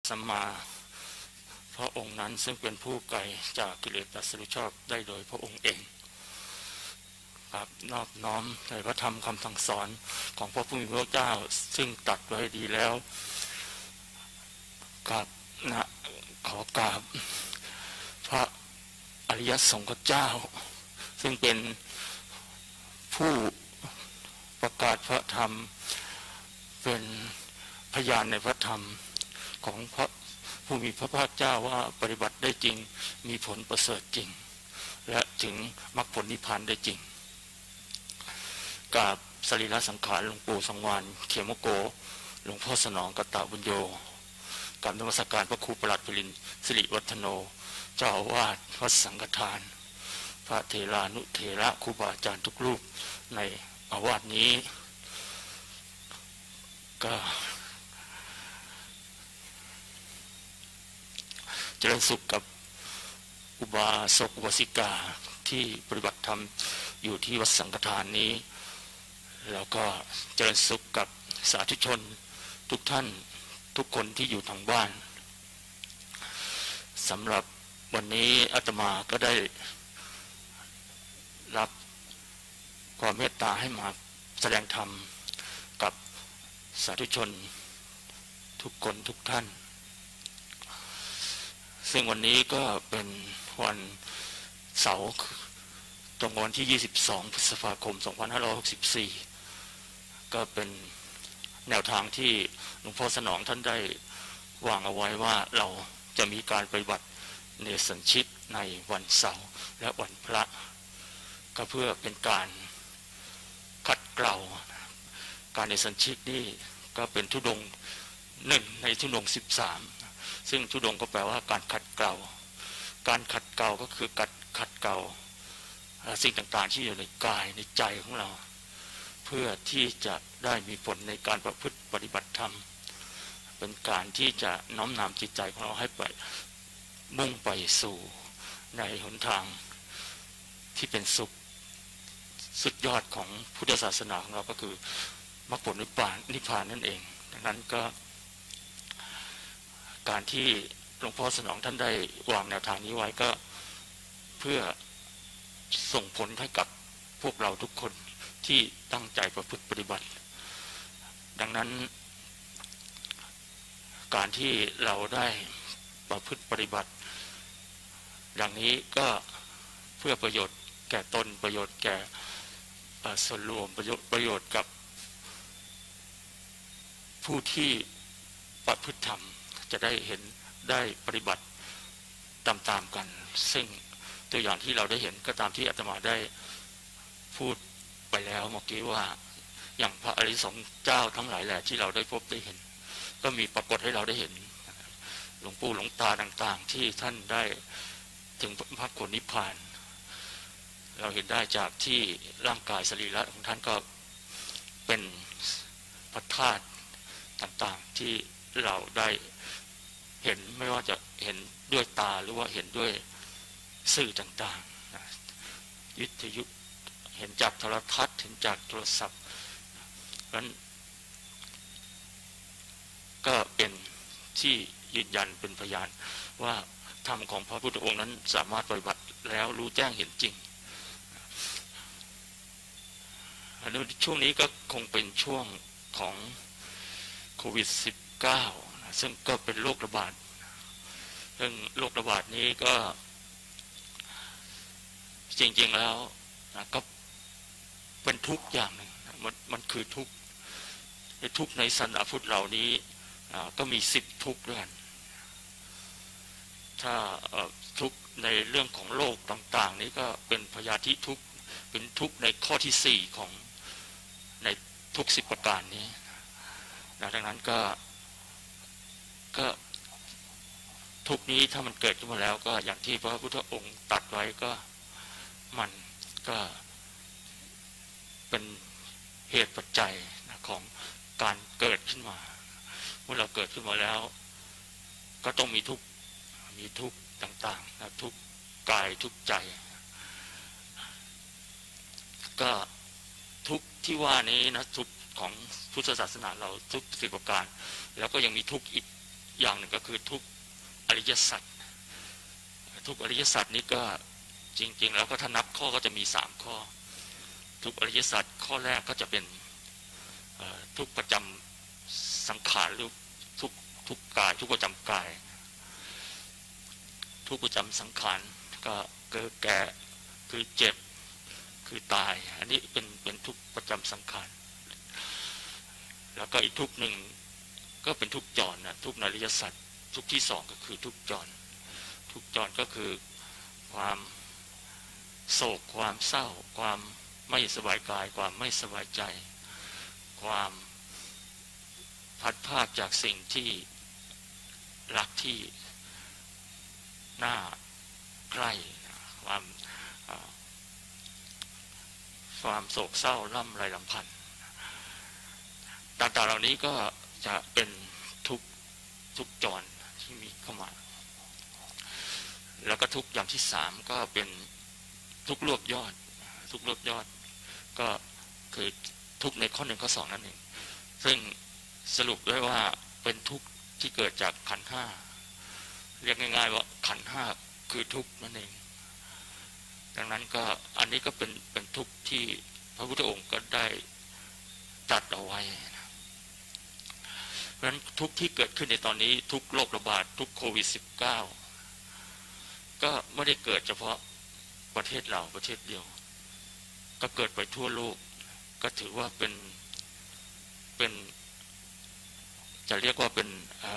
สัมมาพระองค์นั้นซึ่งเป็นผู้ไกลจากกิเลสตรัสรู้ชอบได้โดยพระองค์เองครับนอบน้อมในพระธรรมคำสั่งสอนของพระผู้มีพระเจ้าซึ่งตรัสไว้ดีแล้วกับขอกราบพระอริยสงฆ์เจ้าซึ่งเป็นผู้ประกาศพระธรรมเป็นพยานในพระธรรมของพระผู้มีพระภาคเจ้าว่าปฏิบัติได้จริงมีผลประเสริฐจริงและถึงมรรคผลนิพพานได้จริงกับสรีระสังขารหลวงปู่สังวานเขมโกหลวงพ่อสนองกตบุญโญกับนมัสการพระครูประหลัดพลินสิริวัฒโนเจ้าอาวาสวัดสังฆทานพระเถรานุเถระครูบาอาจารย์ทุกรูปในอาวาสนี้ก็เจริญสุขกับอุบาสกอุบาสิกาที่ปฏิบัติธรรมอยู่ที่วัดสังฆทานนี้แล้วก็เจริญสุขกับสาธุชนทุกท่านทุกคนที่อยู่ทางบ้านสำหรับวันนี้อาตมาก็ได้รับความเมตตาให้มาแสดงธรรมกับสาธุชนทุกคนทุกท่านซึ่งวันนี้ก็เป็นวันเสาร์ตรงวันที่22พฤษภาคม2564ก็เป็นแนวทางที่หลวงพ่อสนองท่านได้วางเอาไว้ว่าเราจะมีการปฏิบัติเนสัญชิตในวันเสาร์และวันพระก็เพื่อเป็นการขัดเกลาการเนสัญชิตนี่ก็เป็นธุดงค์1ในธุดงค์13ซึ่งธุดงค์ก็แปลว่าการขัดเกลาการขัดเกลาก็คือขัดเกลาสิ่งต่างๆที่อยู่ในกายในใจของเราเพื่อที่จะได้มีผลในการประพฤติปฏิบัติธรรมเป็นการที่จะน้อมนำจิตใจของเราให้ไปมุ่งไปสู่ในหนทางที่เป็นสุดยอดของพุทธศาสนาของเราก็คือมรรคผลนิพพานนั่นเองดังนั้นก็การที่หลวงพ่อสนองท่านได้วางแนวทางนี้ไว้ก็เพื่อส่งผลให้กับพวกเราทุกคนที่ตั้งใจประพฤติปฏิบัติดังนั้นการที่เราได้ประพฤติปฏิบัติอย่างนี้ก็เพื่อประโยชน์แก่ตนประโยชน์แก่ส่วนรวมประโยชน์กับผู้ที่ประพฤติธรรมจะได้เห็นได้ปฏิบัติตามๆกันซึ่งตัวอย่างที่เราได้เห็นก็ตามที่อาตมาได้พูดไปแล้วเมื่อกี้ว่าอย่างพระอริยสงฆ์เจ้าทั้งหลายแหละที่เราได้พบได้เห็นก็มีปรากฏให้เราได้เห็นหลวงปู่หลวงตาต่างๆที่ท่านได้ถึงมรรคผลนิพพานเราเห็นได้จากที่ร่างกายสรีระของท่านก็เป็นพระธาตุต่างๆที่เราได้เห็นไม่ว่าจะเห็นด้วยตาหรือว่าเห็นด้วยสื่อต่างๆวิทยุเห็นจากโทรทัศน์เห็นจากโทรศัพท์นั้นก็เป็นที่ยืนยันเป็นพยานว่าธรรมของพระพุทธองค์นั้นสามารถปฏิบัติแล้วรู้แจ้งเห็นจริงช่วงนี้ก็คงเป็นช่วงของโควิด-19 ซึ่งก็เป็นโรคระบาดซึ่งโรคระบาดนี้ก็จริงๆแล้วก็เป็นทุกข์อย่างหนึ่งมันคือทุกข์ในศาสนาพุทธเหล่านี้ก็มี10ทุกข์ด้วยกันถ้าทุกข์ในเรื่องของโลกต่างๆนี้ก็เป็นพยาธิทุกข์เป็นทุกข์ในข้อที่4ของในทุก10ประการนี้ดังนั้นก็ทุกข์นี้ถ้ามันเกิดขึ้นมาแล้วก็อย่างที่พระพุทธองค์ตรัสไว้ก็มันก็เป็นเหตุปัจจัยของการเกิดขึ้นมาเมื่อเราเกิดขึ้นมาแล้วก็ต้องมีทุกข์ต่างๆนะทุกข์กายทุกข์ใจก็ทุกข์ที่ว่านี้นะทุกข์ของพุทธศาสนาเราทุก10ประการแล้วก็ยังมีทุกข์อย่างหนึ่งก็คือทุกอริยสัจทุกอริยสัจนี้ก็จริงๆแล้วก็ถ้านับข้อก็จะมี3ข้อทุกอริยสัจข้อแรกก็จะเป็นทุกประจำสังขารหรือทุกกายทุกประจำกายทุกประจำสังขารก็เกิดแก่คือเจ็บคือตายอันนี้เป็นทุกประจำสังขารแล้วก็อีกทุกหนึ่งก็เป็นทุกจรนะทุกอริยสัจทุกที่สองก็คือทุกจรทุกจรก็คือความโศกความเศร้าความไม่สบายกายความไม่สบายใจความพัดพรากจากสิ่งที่รักที่น่าใกล้ความโศกเศร้าล่ำไรลำพันธ์ต่างๆเหล่านี้ก็จะเป็นทุกจรที่มีเข้ามาแล้วก็ทุกอย่างที่3ก็เป็นทุกรวบยอดทุกรวบยอดก็คือทุกในข้อ1ข้อ2นั่นเองซึ่งสรุปด้วยว่าเป็นทุกที่เกิดจากขันธ์5เรียกง่ายๆว่าขันธ์5คือทุกนั่นเองดังนั้นก็อันนี้ก็เป็นทุกที่พระพุทธองค์ก็ได้ตรัสเอาไว้เพราะฉะนั้นทุกที่เกิดขึ้นในตอนนี้ทุกโรคระบาดทุกโควิด-19 ก็ไม่ได้เกิดเฉพาะประเทศเราประเทศเดียวก็เกิดไปทั่วโลกก็ถือว่าเป็นจะเรียกว่าเป็น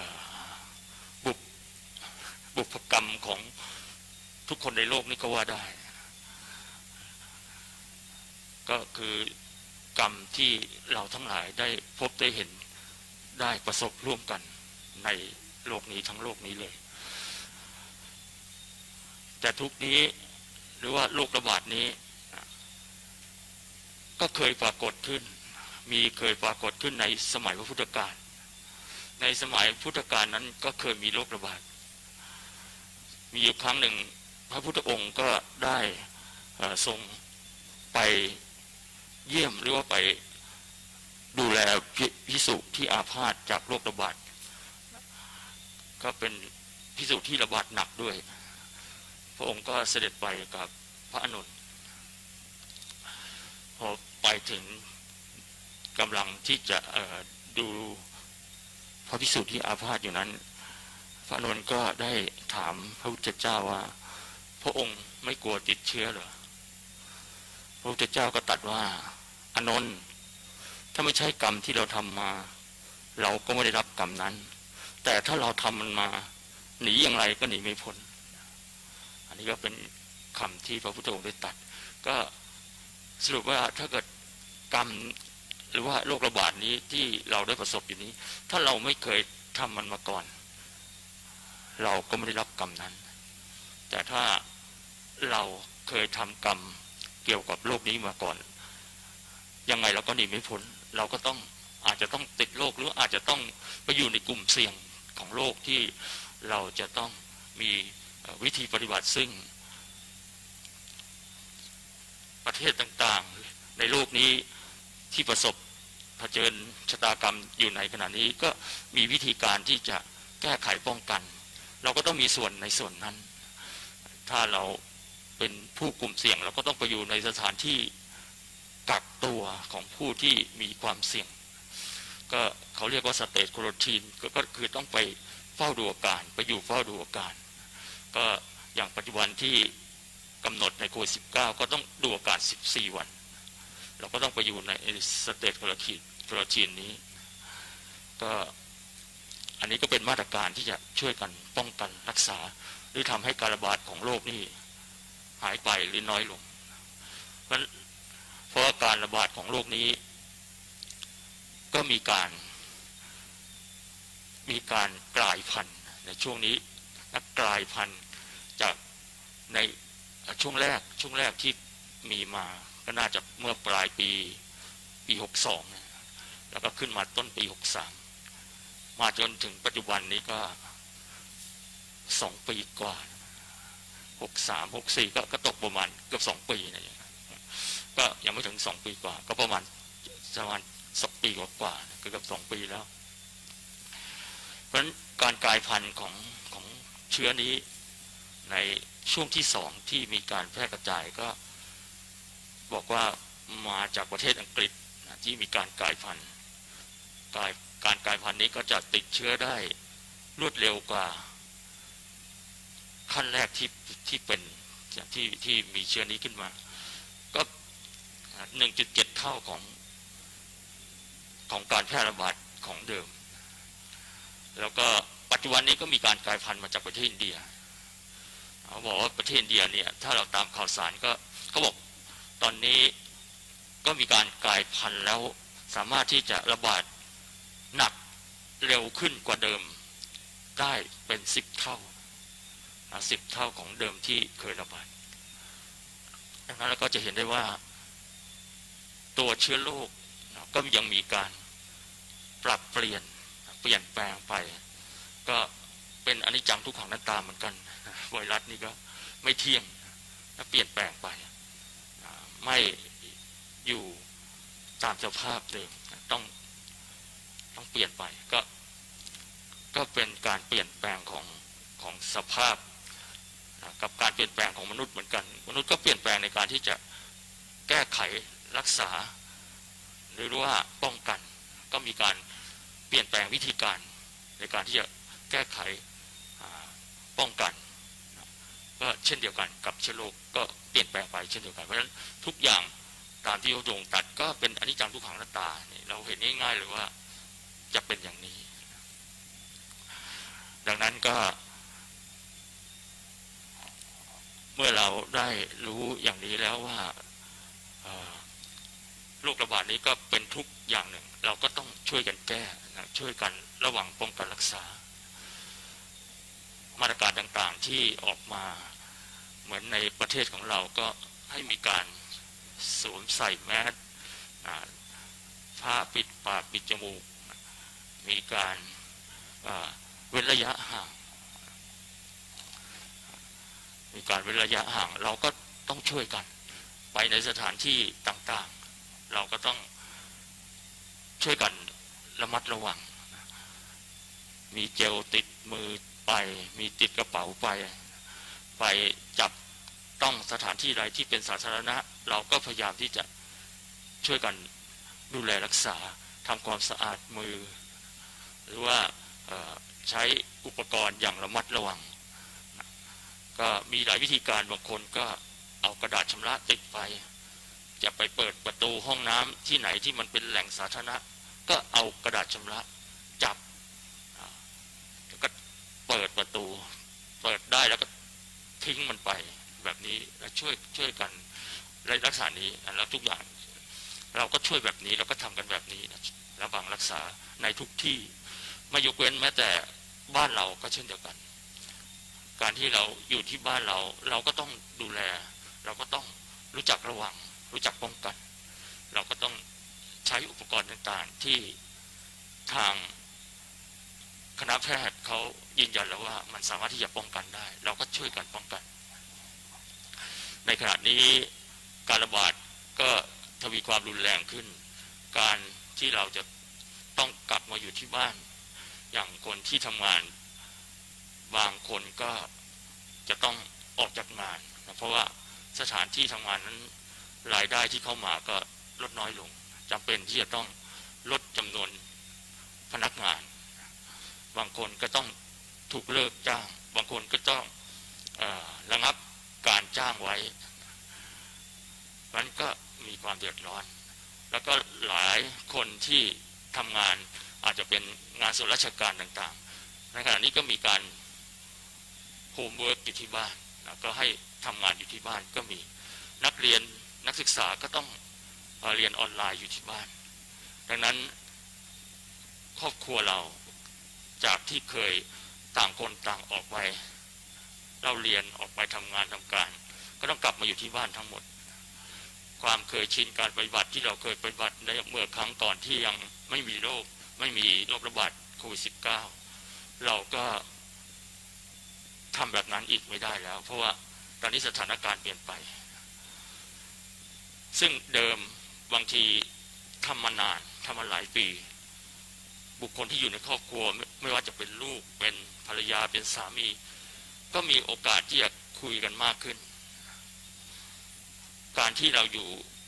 บุพกรรมของทุกคนในโลกนี้ก็ว่าได้ก็คือกรรมที่เราทั้งหลายได้พบได้เห็นได้ประสบร่วมกันในโลกนี้ทั้งโลกนี้เลยแต่ทุกนี้หรือว่าโรคระบาดนี้ก็เคยปรากฏขึ้นเคยปรากฏขึ้นในสมัยพระพุทธกาลในสมัยพุทธกาลนั้นก็เคยมีโรคระบาดมีอยู่ครั้งหนึ่งพระพุทธองค์ก็ได้ทรงไปเยี่ยมหรือว่าไปดูแลภิกษุที่อาพาธจากโรคระบาดก็เป็นภิกษุที่ระบาดหนักด้วยพระองค์ก็เสด็จไปกับพระอานนท์พอไปถึงกำลังที่จะดูพระภิกษุที่อาพาธอยู่นั้นพระอานนท์ก็ได้ถามพระพุทธเจ้าว่าพระองค์ไม่กลัวติดเชื้อเหรอพระพุทธเจ้าก็ตรัสว่าอานนท์ถ้าไม่ใช่กรรมที่เราทำมาเราก็ไม่ได้รับกรรมนั้นแต่ถ้าเราทำมันมาหนีอย่างไรก็หนีไม่พ้นอันนี้ก็เป็นคำที่พระพุทธองค์ได้ตรัสก็สรุปว่าถ้าเกิดกรรมหรือว่าโรคระบาดนี้ที่เราได้ประสบอยู่นี้ถ้าเราไม่เคยทำมันมาก่อนเราก็ไม่ได้รับกรรมนั้นแต่ถ้าเราเคยทำกรรมเกี่ยวกับโรคนี้มาก่อนยังไงเราก็หนีไม่พ้นเราก็อาจจะต้องติดโรคหรืออาจจะต้องไปอยู่ในกลุ่มเสี่ยงของโรคที่เราจะต้องมีวิธีปฏิบัติซึ่งประเทศต่างๆในโลกนี้ที่ประสบเผชิญชะตากรรมอยู่ในขณะนี้ก็มีวิธีการที่จะแก้ไขป้องกันเราก็ต้องมีส่วนในส่วนนั้นถ้าเราเป็นผู้กลุ่มเสี่ยงเราก็ต้องไปอยู่ในสถานที่กักตัวของผู้ที่มีความเสี่ยงก็เขาเรียกว่าสเตจควอรันทีนก็คือต้องไปเฝ้าดูอาการไปอยู่เฝ้าดูอาการก็อย่างปัจจุบันที่กำหนดในโควิด-19 ก็ต้องดูอาการ14 วันเราก็ต้องไปอยู่ในสเตจควอรันทีนนี้ก็อันนี้ก็เป็นมาตรการที่จะช่วยกันป้องกันรักษาหรือทำให้การระบาดของโรคนี้หายไปหรือน้อยลงเพราะการระบาดของโรคนี้ก็มีการกลายพันธุ์ในช่วงนี้กลายพันธุ์จากในช่วงแรกที่มีมาก็น่าจะเมื่อปลายปี62แล้วก็ขึ้นมาต้นปี63มาจนถึงปัจจุบันนี้ก็2 ปีกว่า63 64ก็ตกประมาณเกือบ2 ปีนะก็ยังไม่ถึง2 ปีกว่าก็ประมาณ2 ปีกว่าเกือบ2 ปีแล้วเพราะฉะนั้นการกลายพันธุ์ของเชื้อนี้ในช่วงที่2ที่มีการแพร่กระจายก็บอกว่ามาจากประเทศอังกฤษที่มีการกลายพันธุ์การกลายพันธุ์นี้ก็จะติดเชื้อได้รวดเร็วกว่าขั้นแรกที่เป็นที่มีเชื้อนี้ขึ้นมาก็ 1.7 เท่าของการแพร่ระบาดของเดิมแล้วก็ปัจจุบันนี้ก็มีการกลายพันธุ์มาจากประเทศอินเดียเขาบอกว่าประเทศอินเดียเนี่ยถ้าเราตามข่าวสารก็เขาบอกตอนนี้ก็มีการกลายพันธุ์แล้วสามารถที่จะระบาดหนักเร็วขึ้นกว่าเดิมได้เป็น10 เท่า10 เท่าของเดิมที่เคยระบาดดังนั้นเราก็จะเห็นได้ว่าตัวเชื้อโรคก็ยังมีการปรับเปลี่ยนแปลงไปก็เป็นอนิจจังทุกขังอนัตตาเหมือนกันไวรัสนี่ก็ไม่เที่ยงและเปลี่ยนแปลงไปไม่อยู่ตามสภาพเดิมต้องเปลี่ยนไปก็เป็นการเปลี่ยนแปลงของสภาพกับการเปลี่ยนแปลงของมนุษย์เหมือนกันมนุษย์ก็เปลี่ยนแปลงในการที่จะแก้ไขรักษาหรือว่าป้องกันก็มีการเปลี่ยนแปลงวิธีการในการที่จะแก้ไขป้องกันก็เช่นเดียวกันกับเชื้อโรคก็เปลี่ยนแปลงไปเช่นเดียวกันเพราะฉะนั้นทุกอย่างตามที่พระองค์ตรัสก็เป็นอนิจจังทุกขังอนัตตาเราเห็นง่ายๆเลยว่าจะเป็นอย่างนี้ดังนั้นก็เมื่อเราได้รู้อย่างนี้แล้วว่าโรคระบาดนี้ก็เป็นทุกอย่างหนึ่งเราก็ต้องช่วยกันแก้ช่วยกันระหว่างป้องกันรักษามาตรการต่างๆที่ออกมาเหมือนในประเทศของเราก็ให้มีการสวมใส่แมสผ้าปิดปากปิดจมูกมีการเว้นระยะห่างเราก็ต้องช่วยกันไปในสถานที่ต่างๆเราก็ต้องช่วยกันระมัดระวังมีเจลติดมือไปมีติดกระเป๋าไปจับต้องสถานที่ใดที่เป็นสาธารณะเราก็พยายามที่จะช่วยกันดูแลรักษาทำความสะอาดมือหรือว่าใช้อุปกรณ์อย่างระมัดระวังก็มีหลายวิธีการบางคนก็เอากระดาษชำระติดไปจะไปเปิดประตูห้องน้ำที่ไหนที่มันเป็นแหล่งสาธารณะก็เอากระดาษชำระจับแล้วก็เปิดประตูเปิดได้แล้วก็ทิ้งมันไปแบบนี้แล้วช่วยกันรักษานี้แล้วทุกอย่างเราก็ช่วยแบบนี้เราก็ทำกันแบบนี้ระวังรักษาในทุกที่ไม่ยกเว้นแม้แต่บ้านเราก็เช่นเดียวกันการที่เราอยู่ที่บ้านเราก็ต้องดูแลเราก็ต้องรู้จักระวังรู้จักป้องกันเราก็ต้องใช้อุปกรณ์ต่างๆที่ทางคณะแพทย์เขายืนยันแล้วว่ามันสามารถที่จะป้องกันได้เราก็ช่วยกันป้องกันในขณะนี้การระบาดก็ทวีความรุนแรงขึ้นการที่เราจะต้องกลับมาอยู่ที่บ้านอย่างคนที่ทำงานบางคนก็จะต้องออกจากงานนะเพราะว่าสถานที่ทำงานนั้นรายได้ที่เข้ามาก็ลดน้อยลงจำเป็นที่จะต้องลดจำนวนพนักงานบางคนก็ต้องถูกเลิกจ้างบางคนก็ต้องระงับการจ้างไว้มันก็มีความเดือดร้อนแล้วก็หลายคนที่ทำงานอาจจะเป็นงานส่วนราชการต่างๆในขณะนี้ก็มีการโฮมเวิร์กอยู่ที่บ้านแล้วก็ให้ทำงานอยู่ที่บ้านก็มีนักเรียนนักศึกษาก็ต้องเรียนออนไลน์อยู่ที่บ้านดังนั้นครอบครัวเราจากที่เคยต่างคนต่างออกไปเราเรียนออกไปทำงานทำการก็ต้องกลับมาอยู่ที่บ้านทั้งหมดความเคยชินการปฏิบัติที่เราเคยปฏิบัติในเมื่อครั้งก่อนที่ยังไม่มีโรคระบาดโควิด -19 เราก็ทำแบบนั้นอีกไม่ได้แล้วเพราะว่าตอนนี้สถานการณ์เปลี่ยนไปซึ่งเดิมบางทีทำมานานทำมาหลายปีบุคคลที่อยู่ในครอบครัวไม่ว่าจะเป็นลูกเป็นภรรยาเป็นสามีก็มีโอกาสที่จะคุยกันมากขึ้นการที่เราอยู่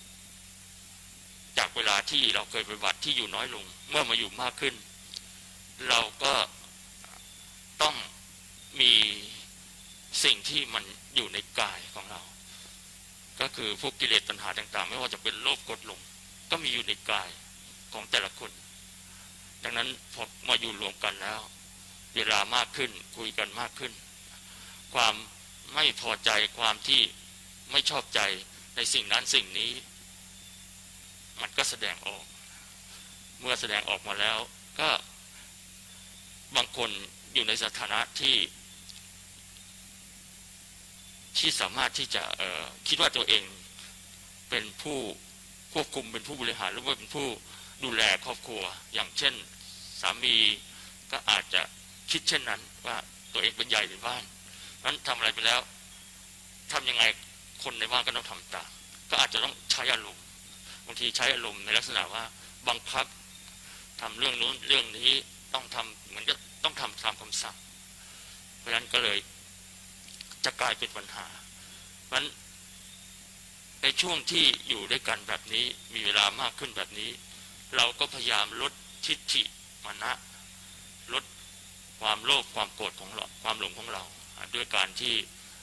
จากเวลาที่เราเคยปฏิบัติที่อยู่น้อยลงเมื่อมาอยู่มากขึ้นเราก็ต้องมีสิ่งที่มันอยู่ในกายของเราก็คือพวกกิเลสตัณหาต่างๆไม่ว่าจะเป็นโลภโกรธหลงก็มีอยู่ในกายของแต่ละคนดังนั้นพอมาอยู่รวมกันแล้วเวลามากขึ้นคุยกันมากขึ้นความไม่พอใจความที่ไม่ชอบใจในสิ่งนั้นสิ่งนี้มันก็แสดงออกเมื่อแสดงออกมาแล้วก็บางคนอยู่ในสถานะที่สามารถที่จะคิดว่าตัวเองเป็นผู้ควบคุมเป็นผู้บริหารหรือว่าเป็นผู้ดูแลครอบครัวอย่างเช่นสามีก็อาจจะคิดเช่นนั้นว่าตัวเองเป็นใหญ่ในบ้านนั้นทำอะไรไปแล้วทำยังไงคนในบ้านก็ต้องทำตามก็อาจจะต้องใช้อารมณ์บางทีใช้อารมณ์ในลักษณะว่าบังคับทำเรื่องนู้นเรื่องนี้ต้องทำเหมือนก็ต้องทำตามคำสั่งเพราะฉะนั้นก็เลยจะกลายเป็นปัญหาเพราะฉะนั้นในช่วงที่อยู่ด้วยกันแบบนี้มีเวลามากขึ้นแบบนี้เราก็พยายามลดทิฏฐิมานะลดความโลภความโกรธของเราความหลงของเราด้วยการที่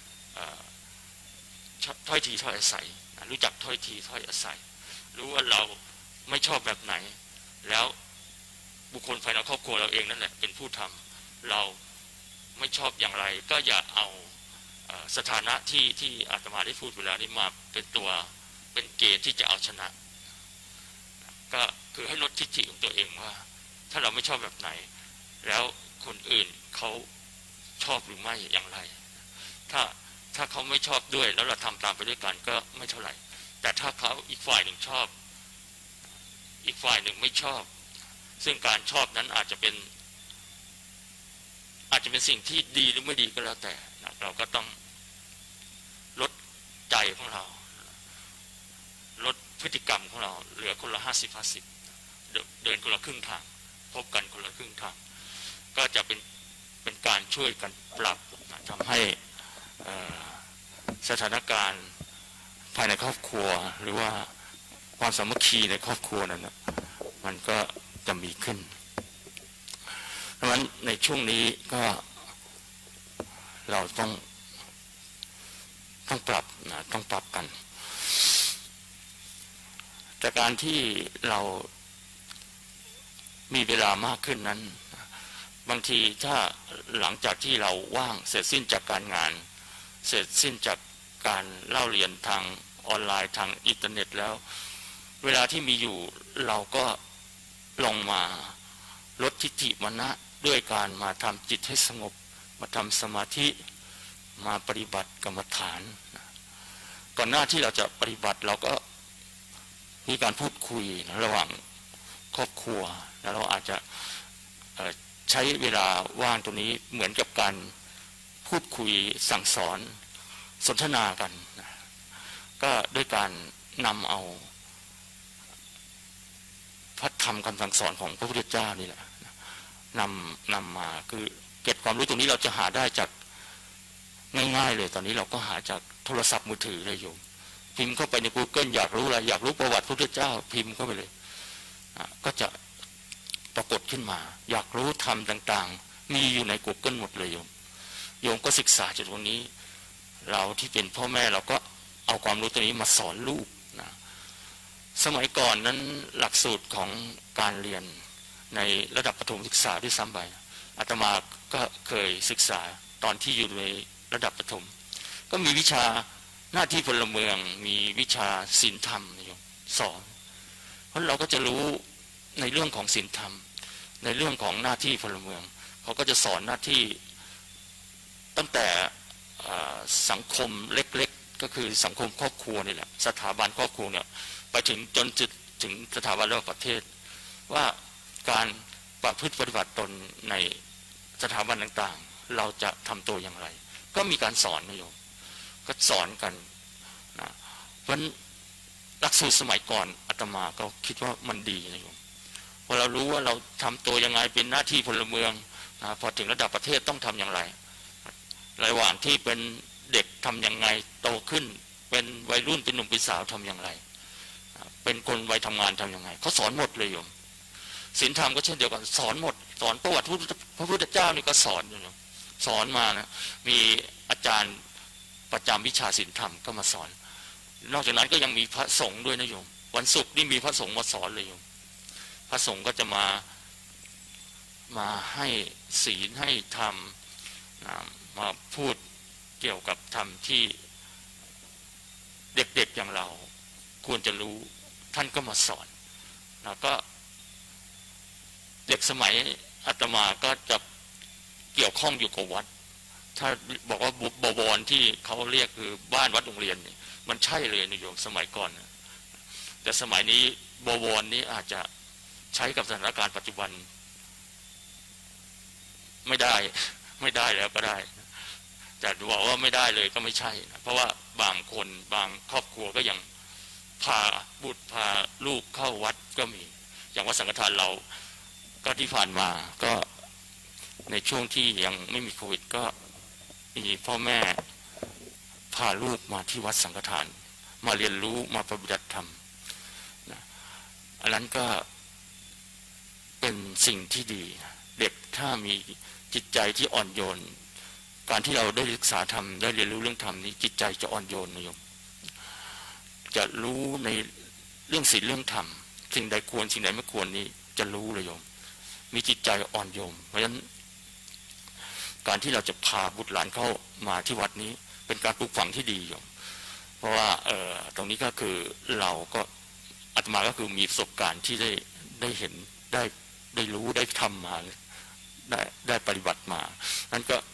ถ้อยทีถ้อยอาศัยรู้จักถ้อยทีถ้อยอาศัยรู้ว่าเราไม่ชอบแบบไหนแล้วบุคคลภายในครอบครัวเราเองนั่นแหละเป็นผู้ทำเราไม่ชอบอย่างไรก็อย่าเอาสถานะที่อาตมาได้พูดเวลานี้มาเป็นตัวเป็นเกณฑ์ที่จะเอาชนะก็คือให้ลดทิฏฐิของตัวเองว่าถ้าเราไม่ชอบแบบไหนแล้วคนอื่นเขาชอบหรือไม่อย่างไรถ้าเขาไม่ชอบด้วยแล้วเราทำตามไปด้วยกันก็ไม่เท่าไหร่แต่ถ้าเขาอีกฝ่ายหนึ่งชอบอีกฝ่ายหนึ่งไม่ชอบซึ่งการชอบนั้นอาจจะเป็นสิ่งที่ดีหรือไม่ดีก็แล้วแต่เราก็ต้องลดใจของเราลดพฤติกรรมของเราเหลือคนละ50-50เดินคนละครึ่งทางพบกันคนละครึ่งทางก็จะเป็นการช่วยกันปรับทำให้สถานการณ์ภายในครอบครัวหรือว่าความสามัคคีในครอบครัวนั้นมันก็จะมีขึ้นเพราะฉะนั้นในช่วงนี้ก็เราต้องปรับต้องปรับกันแต่การที่เรามีเวลามากขึ้นนั้นบางทีถ้าหลังจากที่เราว่างเสร็จสิ้นจากการงานเสร็จสิ้นจากการเล่าเรียนทางออนไลน์ทางอินเทอร์เน็ตแล้วเวลาที่มีอยู่เราก็ลงมาลดทิฏฐิมานะด้วยการมาทำจิตให้สงบมาทำสมาธิมาปฏิบัติกรรมฐานก่อนหน้าที่เราจะปฏิบัติเราก็มีการพูดคุยระหว่างครอบครัวแล้วเราอาจจะใช้เวลาว่างตรงนี้เหมือนกับการพูดคุยสั่งสอนสนทนากันก็ด้วยการนำเอาพระธรรมคำสั่งสอนของพระพุทธเจ้านี่แหละนำมาคือเก็บความรู้ตรงนี้เราจะหาได้จากง่ายๆเลยตอนนี้เราก็หาจากโทรศัพท์มือถือเลยโยมพิมพ์เข้าไปใน Google อยากรู้อะไรอยากรู้ประวัติพระพุทธเจ้าพิมพ์เข้าไปเลยก็จะปรากฏขึ้นมาอยากรู้ธรรมต่างๆมีอยู่ใน Google หมดเลยโยมก็ศึกษาจากตรงนี้เราที่เป็นพ่อแม่เราก็เอาความรู้ตรงนี้มาสอนลูกนะสมัยก่อนนั้นหลักสูตรของการเรียนในระดับประถมศึกษาด้วยซ้ำไปอาตมาก็เคยศึกษาตอนที่อยู่ในระดับประถมก็มีวิชาหน้าที่พลเมืองมีวิชาศีลธรรมสอนเพราะเราก็จะรู้ในเรื่องของศีลธรรมในเรื่องของหน้าที่พลเมืองเขาก็จะสอนหน้าที่ตั้งแต่สังคมเล็กๆก็คือสังคมครอบครัวนี่แหละสถาบันครอบครัวเนี่ยไปจนถึงสถาบันระดับประเทศว่าการประพฤติปฏิบัติตนในสถาบันต่างๆเราจะทำตัวอย่างไรก็มีการสอนนะโยมก็สอนกันนะเพราะหลักสูตรสมัยก่อนอาตมาก็คิดว่ามันดีนะโยมเพอเรารู้ว่าเราทำตัวยังไงเป็นหน้าที่พลเมืองพอถึงระดับประเทศต้องทำอย่างไรระหว่างที่เป็นเด็กทำอย่างไงโตขึ้นเป็นวัยรุ่นเป็นหนุ่มเป็นสาวทำอย่างไรเป็นคนวัยทำงานทำยังไงเขาสอนหมดเลยโยมศีลธรรมก็เช่นเดียวกันสอนหมดสอนประวัติพระพุทธเจ้านี่ก็สอนอยู่สอนมานะมีอาจารย์ประจำวิชาศีลธรรมก็มาสอนนอกจากนั้นก็ยังมีพระสงฆ์ด้วยนะโยมวันศุกร์นี่มีพระสงฆ์มาสอนเลยโยมพระสงฆ์ก็จะมาให้ศีลให้ธรรมมาพูดเกี่ยวกับธรรมที่เด็กๆอย่างเราควรจะรู้ท่านก็มาสอนแล้วก็เด็กสมัยอาตมาก็จะเกี่ยวข้องอยู่กับวัดถ้าบอกว่าบวรที่เขาเรียกคือบ้านวัดโรงเรียนนี่มันใช่เลยนิยมสมัยก่อนแต่สมัยนี้บวรนี้อาจจะใช้กับสถานการณ์ปัจจุบันไม่ได้แล้วก็ได้แต่บอกว่าไม่ได้เลยก็ไม่ใช่นะเพราะว่าบางคนบางครอบครัวก็ยังพาบุตรพาลูกเข้าวัดก็มีอย่างวัดสังฆทานเราก็ที่ผ่านมาก็ในช่วงที่ยังไม่มีโควิดก็มีพ่อแม่พาลูกมาที่วัดสังฆทานมาเรียนรู้มาปฏิบัติธรรมนะอันนั้นก็เป็นสิ่งที่ดีเด็กถ้ามีจิตใจที่อ่อนโยนการที่เราได้ศึกษาธรรมได้เรียนรู้เรื่องธรรมนี้จิตใจจะอ่อนโยนนะโยมจะรู้ในเรื่องศีลเรื่องธรรมสิ่งใดควรสิ่งใดไม่ควรนี้จะรู้เลยโยมมีจิตใจอ่อนโยนเพราะฉะนั้นการที่เราจะพาบุตรหลานเข้ามาที่วัดนี้เป็นการปลูกฝังที่ดีโยมเพราะว่าตรงนี้ก็คือเราก็อาตมาก็คือมีประสบการณ์ที่ได้เห็นได้รู้ได้ทำมาได้ปฏิบัติมานั้นก็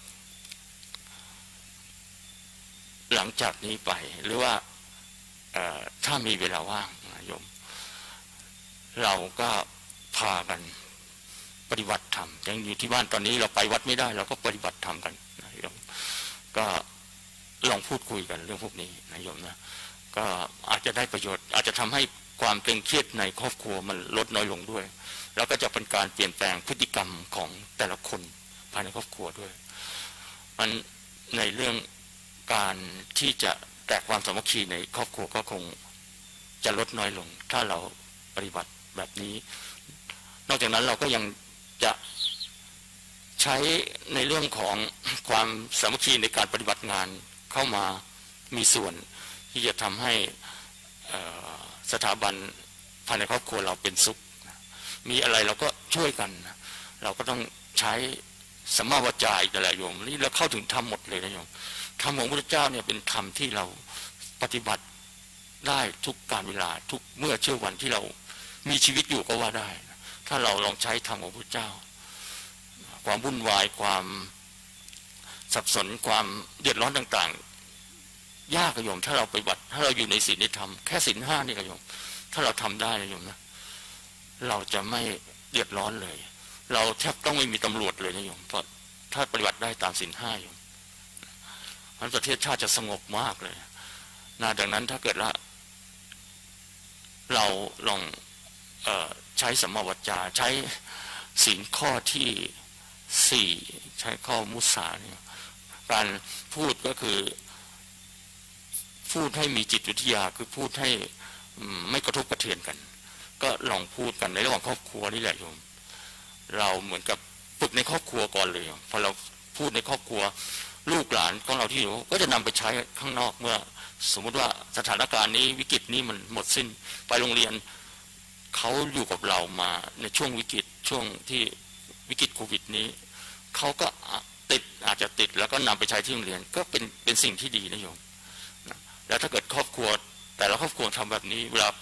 หลังจากนี้ไปหรือว่าถ้ามีเวลาว่างโยมเราก็พากันปฏิบัติธรรมยังอยู่ที่บ้านตอนนี้เราไปวัดไม่ได้เราก็ปฏิบัติธรรมกันนะโยมก็ลองพูดคุยกันเรื่องพวกนี้นะโยมนะก็อาจจะได้ประโยชน์อาจจะทำให้ความตึงเครียดในครอบครัวมันลดน้อยลงด้วยแล้วก็จะเป็นการเปลี่ยนแปลงพฤติกรรมของแต่ละคนภายในครอบครัวด้วยมันในเรื่องการที่จะแตกความสามัคคีในครอบครัวก็คงจะลดน้อยลงถ้าเราปฏิบัติแบบนี้นอกจากนั้นเราก็ยังจะใช้ในเรื่องของความสามัคคีในการปฏิบัติงานเข้ามามีส่วนที่จะทำให้สถาบันภายในครอบครัวเราเป็นสุขมีอะไรเราก็ช่วยกันเราก็ต้องใช้สัมมาวจาอีกแต่ละโยมนี่เราเข้าถึงธรรมหมดเลยนะโยมธรรมของพระพุทธเจ้าเนี่ยเป็นธรรมที่เราปฏิบัติได้ทุกการเวลาทุกเมื่อเชื่อวันที่เรามีชีวิตอยู่ก็ว่าได้ถ้าเราลองใช้ธรรมของพระพุทธเจ้าความวุ่นวายความสับสนความเดือดร้อนต่างๆยากโยมถ้าเราปฏิบัติถ้าเราอยู่ในศีลในธรรมแค่ศีลห้านี่โยมถ้าเราทำได้โยมนะเราจะไม่เดือดร้อนเลยเราแทบต้องไม่มีตำรวจเลยนะโยมเพราะถ้าปฏิบัติได้ตามศีลห้าโยมประเทศชาติจะสงบมากเลยดังนั้นถ้าเกิดว่าเราลองใช้สัมมาวจาใช้ศีลข้อที่4ใช้ข้อมุสาเนี่ยการพูดก็คือพูดให้มีจิตวิทยาคือพูดให้ไม่กระทบกระเทือนกันก็ลองพูดกันในระหว่างครอบครัวนี่แหละโยมเราเหมือนกับฝึกในครอบครัวก่อนเลยพอเราพูดในครอบครัวลูกหลานของเราที่อยู่ก็จะนำไปใช้ข้างนอกเมื่อสมมุติว่าสถานการณ์นี้วิกฤตนี้มันหมดสิ้นไปโรงเรียนเขาอยู่กับเรามาในช่วงวิกฤตช่วงที่วิกฤตโควิดนี้เขาก็อาจจะติดแล้วก็นำไปใช้ที่โรงเรียนก็เป็นสิ่งที่ดีนะโยมแล้วถ้าเกิดครอบครัวแต่ละครอบครัวทำแบบนี้เวลา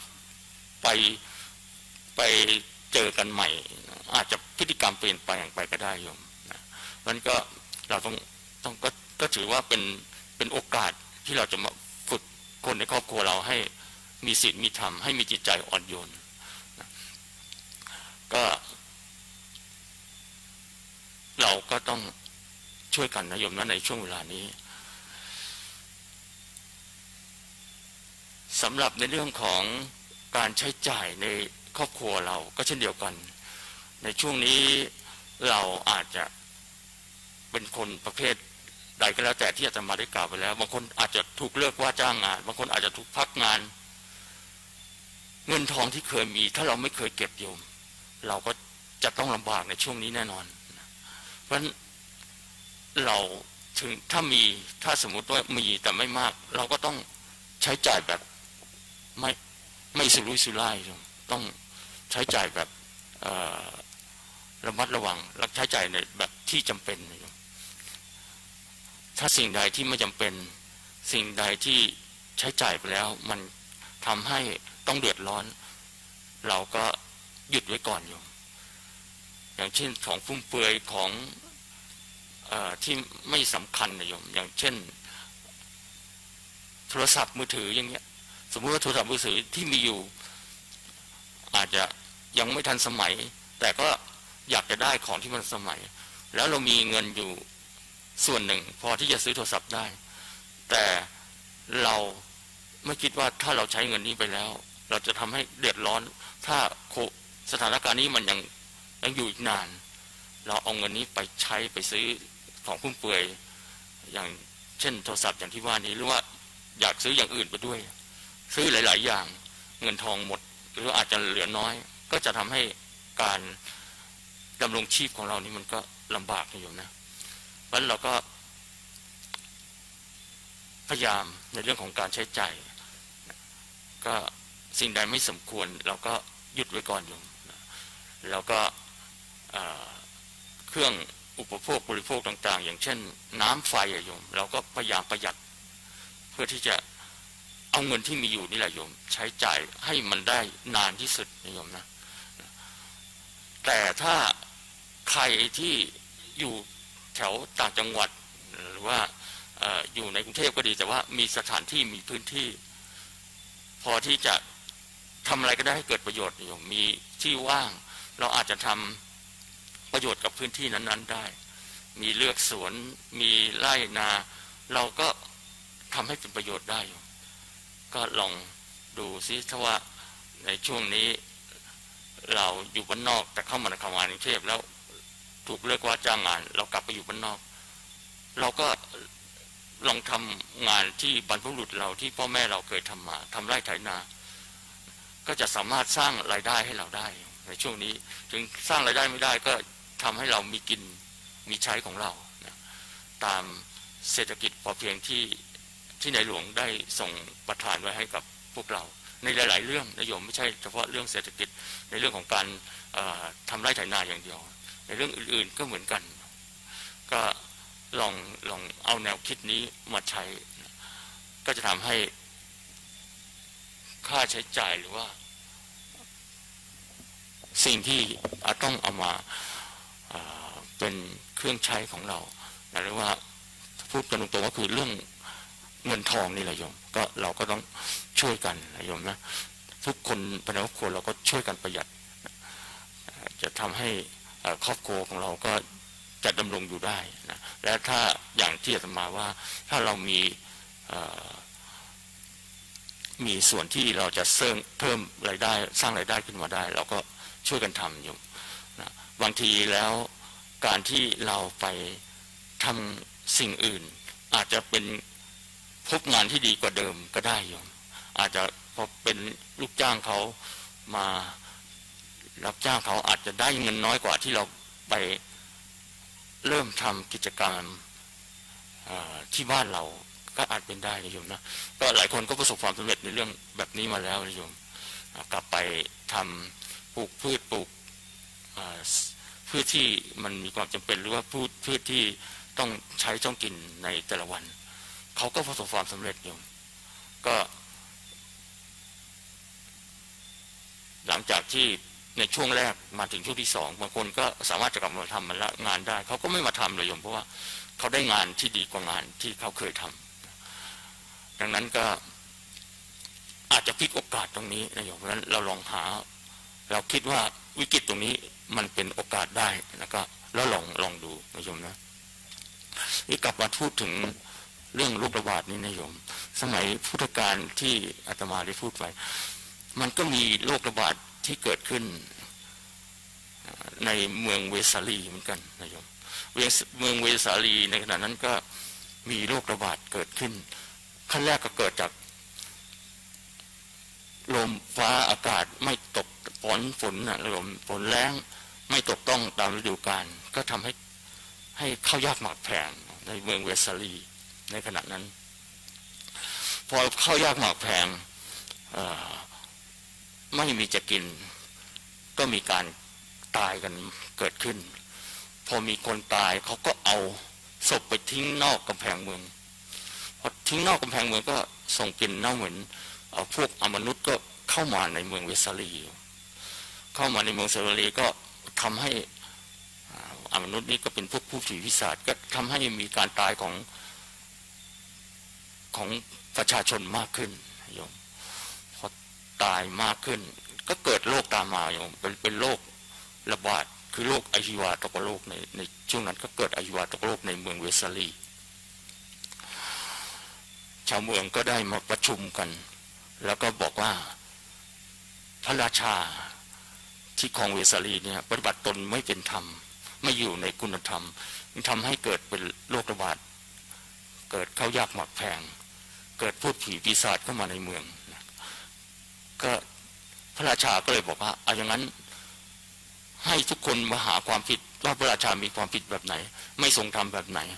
ไปเจอกันใหม่อาจจะพฤติกรรมเปลี่ยนไปอย่างไปก็ได้โยมมันก็เราก็ถือว่าเป็นโอกาสที่เราจะมาฝึกคนในครอบครัวเราให้มีศีลมีธรรมให้มีจิตใจอ่อนโยนก็เราก็ต้องช่วยกันนะโยมนะในช่วงเวลานี้สำหรับในเรื่องของการใช้จ่ายในครอบครัวเราก็เช่นเดียวกันในช่วงนี้เราอาจจะเป็นคนประเภทใดก็แล้วแต่ที่อาตมาได้กล่าวไปแล้วบางคนอาจจะถูกเลิกว่าจ้างงานบางคนอาจจะถูกพักงานเงินทองที่เคยมีถ้าเราไม่เคยเก็บโยมเราก็จะต้องลำบากในช่วงนี้แน่นอนเพราะฉะนั้นเราถึงถ้าสมมุติว่ามีแต่ไม่มากเราก็ต้องใช้จ่ายแบบไม่สุรุ่ยสุร่ายต้องใช้จ่ายแบบระมัดระวังและใช้จ่ายในแบบที่จำเป็นถ้าสิ่งใดที่ไม่จำเป็นสิ่งใดที่ใช้จ่ายไปแล้วมันทำให้ต้องเดือดร้อนเราก็หยุดไว้ก่อนอยู่อย่างเช่นของฟุ่มเฟือยของที่ไม่สำคัญนะโยมอย่างเช่นโทรศัพท์มือถืออย่างเงี้ยสมมติว่าโทรศัพท์มือถือที่มีอยู่อาจจะยังไม่ทันสมัยแต่ก็อยากจะได้ของที่มันสมัยแล้วเรามีเงินอยู่ส่วนหนึ่งพอที่จะซื้อโทรศัพท์ได้แต่เราไม่คิดว่าถ้าเราใช้เงินนี้ไปแล้วเราจะทำให้เดือดร้อนถ้าสถานการณ์นี้มันยังอยู่อีกนานเราเอาเงินนี้ไปใช้ไปซื้อของฟุ่มเฟือยอย่างเช่นโทรศัพท์อย่างที่ว่านี้หรือว่าอยากซื้ออย่างอื่นไปด้วยซื้อหลายๆอย่างเงินทองหมดหรืออาจจะเหลือน้อยก็จะทำให้การดำรงชีพของเรานี่มันก็ลำบากอยู่นะเพราะฉะนั้นเราก็พยายามในเรื่องของการใช้จ่ายก็สิ่งใดไม่สมควรเราก็หยุดไว้ก่อนอยู่แล้วก็เครื่องอุปโภคบริโภคต่างๆอย่างเช่นน้ำไฟโยมเราก็พยายามประหยัดเพื่อที่จะเอาเงินที่มีอยู่นี่แหละโยมใช้จ่ายให้มันได้นานที่สุดโยมนะแต่ถ้าใครที่อยู่แถวต่างจังหวัดหรือว่าอยู่ในกรุงเทพก็ดีแต่ว่ามีสถานที่มีพื้นที่พอที่จะทำอะไรก็ได้ให้เกิดประโยชน์โยมมีที่ว่างเราอาจจะทำประโยชน์กับพื้นที่นั้นๆได้มีเลือกสวนมีไร่นาเราก็ทำให้เป็นประโยชน์ได้อยู่ก็ลองดูซิถ้าว่าในช่วงนี้เราอยู่บ้านนอกแต่เข้ามาในกรุงเทพแล้วถูกเลิกว่าจ้างงานเรากลับไปอยู่บ้านนอกเราก็ลองทำงานที่บรรพบุรุษเราที่พ่อแม่เราเคยทำมาทำไร่ไถนาก็จะสามารถสร้างรายได้ให้เราได้ในช่วงนี้ถึงสร้างรายได้ไม่ได้ก็ทำให้เรามีกินมีใช้ของเราตามเศรษฐกิจพอเพียงที่ในหลวงได้ส่งประทานไว้ให้กับพวกเราในหลายๆเรื่องนะโยมไม่ใช่เฉพาะเรื่องเศรษฐกิจในเรื่องของการทำไร่ไถนาอย่างเดียวในเรื่องอื่นๆก็เหมือนกันก็ลองเอาแนวคิดนี้มาใช้ก็จะทำให้ค่าใช้จ่ายหรือว่าสิ่งที่ต้องเอามาเป็นเครื่องใช้ของเราหรือว่าพูดกันตรงๆก็คือเรื่องเงินทองนี่แหละโยมก็เราก็ต้องช่วยกันนะโยมนะทุกคนภายในครอบครัวเราก็ช่วยกันประหยัดจะทำให้ครอบครัวของเราก็จะดำรงอยู่ได้นะและถ้าอย่างที่อาตมาว่าถ้าเรามีส่วนที่เราจะเพิ่มรายได้สร้างรายได้ขึ้นมาได้เราก็ช่วยกันทำอยู่นะบางทีแล้วการที่เราไปทำสิ่งอื่นอาจจะเป็นพบงานที่ดีกว่าเดิมก็ได้อยู่อาจจะพอเป็นลูกจ้างเขามารับจ้างเขาอาจจะได้เงินน้อยกว่าที่เราไปเริ่มทำกิจกรรมที่บ้านเราก็อาจเป็นได้นะโยมนะก็หลายคนก็ประสบความสำเร็จในเรื่องแบบนี้มาแล้วนะโยมกลับไปทำปลูกพืชที่มันมีความจำเป็นหรือว่าพืชที่ต้องใช้ต้องกินในแต่ละวันเขาก็ประสบความสำเร็จโยมก็หลังจากที่ในช่วงแรกมาถึงช่วงที่สองบางคนก็สามารถจะกลับมาทำมันละงานได้เขาก็ไม่มาทำเลยโยมเพราะว่าเขาได้งานที่ดีกว่างานที่เขาเคยทำดังนั้นก็อาจจะพลิกโอกาสตรงนี้นะโยมเพราะฉะนั้นเราลองเราคิดว่าวิกฤตตรงนี้มันเป็นโอกาสได้แล้วก็แล้วลองดูนะโยมนะนี่กลับมาพูดถึงเรื่องโรคระบาดนี้นะโยมสมัยพุทธกาลที่อาตมาได้พูดไปมันก็มีโรคระบาดที่เกิดขึ้นในเมืองเวสาลีเหมือนกันนะโยมเมืองเวสาลีในขณะนั้นก็มีโรคระบาดเกิดขึ้นขั้นแรกก็เกิดจากลมฟ้าอากาศไม่ตกฝนนะลมฝนแรงไม่ตกต้องตามฤดูกาลก็ทำให้ข้าวยากหมากแพงในเมืองเวสาลีในขณะนั้นพอข้าวยากหมากแพงไม่มีจะกินก็มีการตายกันเกิดขึ้นพอมีคนตายเขาก็เอาศพไปทิ้งนอกกำแพงเมืองพอทิ้งนอกกำแพงเมืองก็ส่งกลิ่นเน่าเหม็นพวกอมนุษย์ก็เข้ามาในเมืองเวสาลีเข้ามาในเมืองเวสาลีก็ทำให้อมนุษย์นี้ก็เป็นพวกผู้ผีปีศาจก็ทำให้มีการตายของประชาชนมากขึ้นโยมพอตายมากขึ้นก็เกิดโรคตามมาโยมเป็นโรคระบาดคือโรคอหิวาตกโรคในช่วงนั้นก็เกิดอหิวาตกโรคในเมืองเวสาลีชาวเมืองก็ได้มาประชุมกันแล้วก็บอกว่าพระราชาที่ครองเวสาลีเนี่ยปฏิบัติตนไม่เป็นธรรมไม่อยู่ในคุณธรรมทำให้เกิดเป็นโรคระบาดเกิดข้าวยากหมากแพงเกิดพูดผีปีศาจเข้ามาในเมืองก็พระราชาก็เลยบอกว่าเอาอย่างนั้นให้ทุกคนมาหาความผิดว่าพระราชามีความผิดแบบไหนไม่ทรงธรรมแบบไหน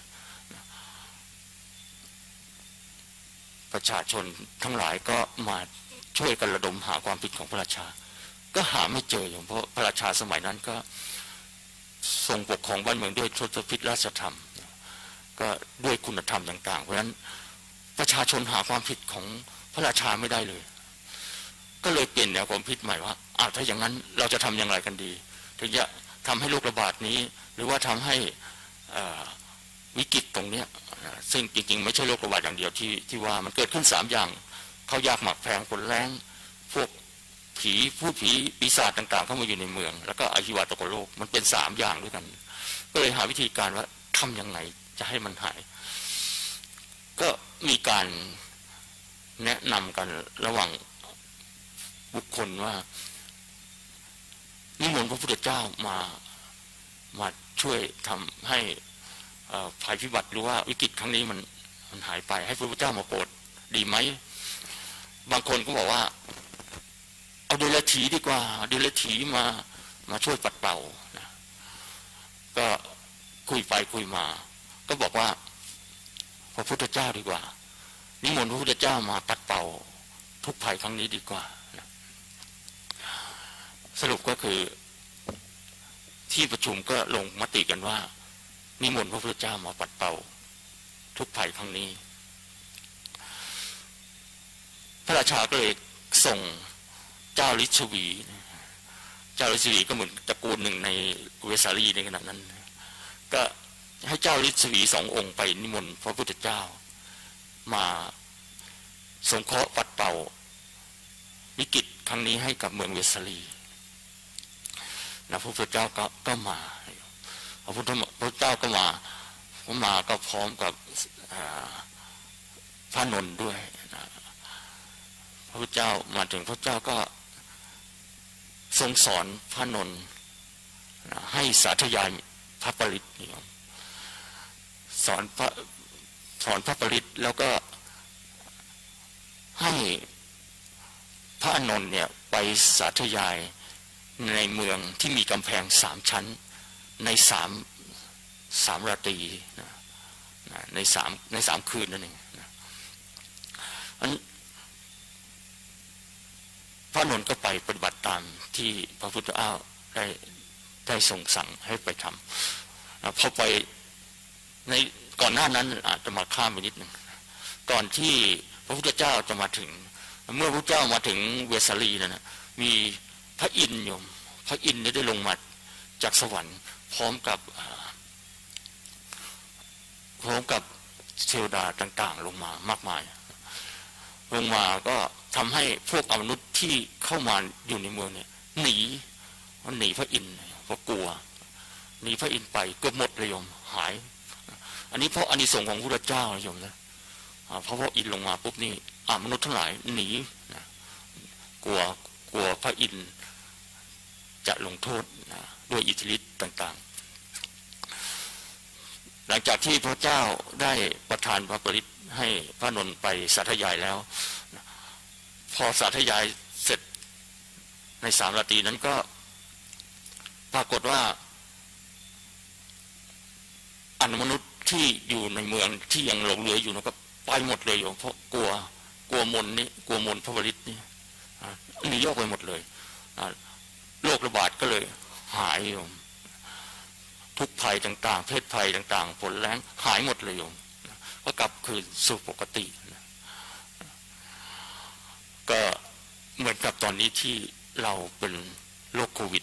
ประชาชนทั้งหลายก็มาช่วยกันระดมหาความผิดของพระราชาก็หาไม่เจออย่างเพราะพระราชาสมัยนั้นก็ทรงปกครองบ้านเมืองด้วยทศพิธราชธรรมก็ด้วยคุณธรรมต่างๆเพราะฉะนั้นประชาชนหาความผิดของพระราชาไม่ได้เลยก็เลยเปลี่ยนแนวความคิดใหม่ว่าถ้าอย่างนั้นเราจะทำอย่างไรกันดีถึงจะทำให้โรคระบาดนี้หรือว่าทำให้วิกฤตตรงนี้ซึ่งจริงๆไม่ใช่โรคระบาดอย่างเดียวที่ว่ามันเกิดขึ้น3อย่างข้าวยากหมากแพงฝนแรงพวกผู้ผีปีศาจต่างๆเข้ามาอยู่ในเมืองแล้วก็อหิวาตกโรคมันเป็น3อย่างด้วยกันก็เลยหาวิธีการว่าทำยังไงจะให้มันหายก็มีการแนะนำกันระหว่างบุคคลว่านิมนต์พระพุทธเจ้ามาช่วยทำให้ภัยพิบัติหรือว่าวิกฤตครั้งนี้มันหายไปให้พระพุทธเจ้ามาโปรดดีไหมบางคนก็บอกว่าเอาเดรัจฉีดีกว่าเดรัจฉีมาช่วยปัดเป่านะก็คุยไปคุยมาก็บอกว่าพระพุทธเจ้าดีกว่านิมนต์พระพุทธเจ้ามาปัดเป่าทุกภัยครั้งนี้ดีกว่านะสรุปก็คือที่ประชุมก็ลงมติกันว่านิมนต์พระพุทธเจ้ามาปัดเป่าทุกภัยครั้งนี้พระราชาก็เลยส่งเจ้าฤชวีก็เหมือนตระกูลหนึ่งในเวสาลีในขณะนั้นก็ให้เจ้าฤชวี2 องค์ไปนิมนต์พระพุทธเจ้ามาสงเคราะห์ปัดเป่าวิกฤตครั้งนี้ให้กับเมืองเวสาลีนะพระพุทธเจ้าก็มาพระพุทธเจ้าก็มาก็พร้อมกับพระนนท์ด้วยนะพระพุทธเจ้ามาถึงพระเจ้าก็ทรงสอนพระนนท์ให้สาธยายพระปริตสอนพระปริตแล้วก็ให้พระนนท์เนี่ยไปสาธยายในเมืองที่มีกำแพง3 ชั้นใน3 ราตรีใน3 คืนนั่นเองพระนนท์ก็ไปปฏิบัติตามที่พระพุทธเจ้าได้ทรงสั่งให้ไปทำพอไปในก่อนหน้านั้นอาจจะมาข้ามไปนิดหนึ่งก่อนที่พระพุทธเจ้าจะมาถึงเมื่อพระพุทธเจ้ามาถึงเวสาลีนั่นนะมีพระอินทร์โยมพระอินทร์ได้ลงมาจากสวรรค์พร้อมกับเทวดาต่างๆลงมามากมายลงมาก็ทำให้พวกอมนุษย์ที่เข้ามาอยู่ในเมืองเนี่ยหนีพระอินทร์เพราะกลัวหนีพระอินทร์ไปเกือบหมดเลยโยมหายอันนี้เพราะอานิสงส์ของพระพุทธเจ้าโยมนะเพราะอินทร์ลงมาปุ๊บนี่มนุษย์ทั้งหลายหนีนะกลัวพระอินทร์จะลงโทษนะด้วยอิทธิฤทธิ์ต่างๆหลังจากที่พระเจ้าได้ประทานพระปริตให้พระนนท์ไปสาธยายแล้วพอสาธยายเสร็จใน3 ราตรีนั้นก็ปรากฏว่าอนุมนุษย์ที่อยู่ในเมืองที่ยังหลงเหลืออยู่ก็ไปหมดเลยโยมเพราะกลัวมนนี่กลัวมนพระปริตนี่หนีออกไปหมดเลยโรคระบาดก็เลยหายโยมทุกภัยต่างๆเพศภัยต่างๆฝนแล้งหายหมดเลยโยมก็กลับคืนสู่ปกติก็เหมือนกับตอนนี้ที่เราเป็นโรคโควิด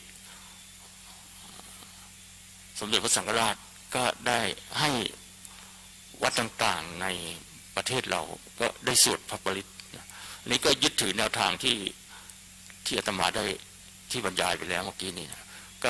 สมเด็จพระสังฆราชก็ได้ให้วัดต่างๆในประเทศเราก็ได้สวดพระปริตนี้ก็ยึดถือแนวทางที่อาตมาได้ที่บรรยายไปแล้วเมื่อกี้นี้ก็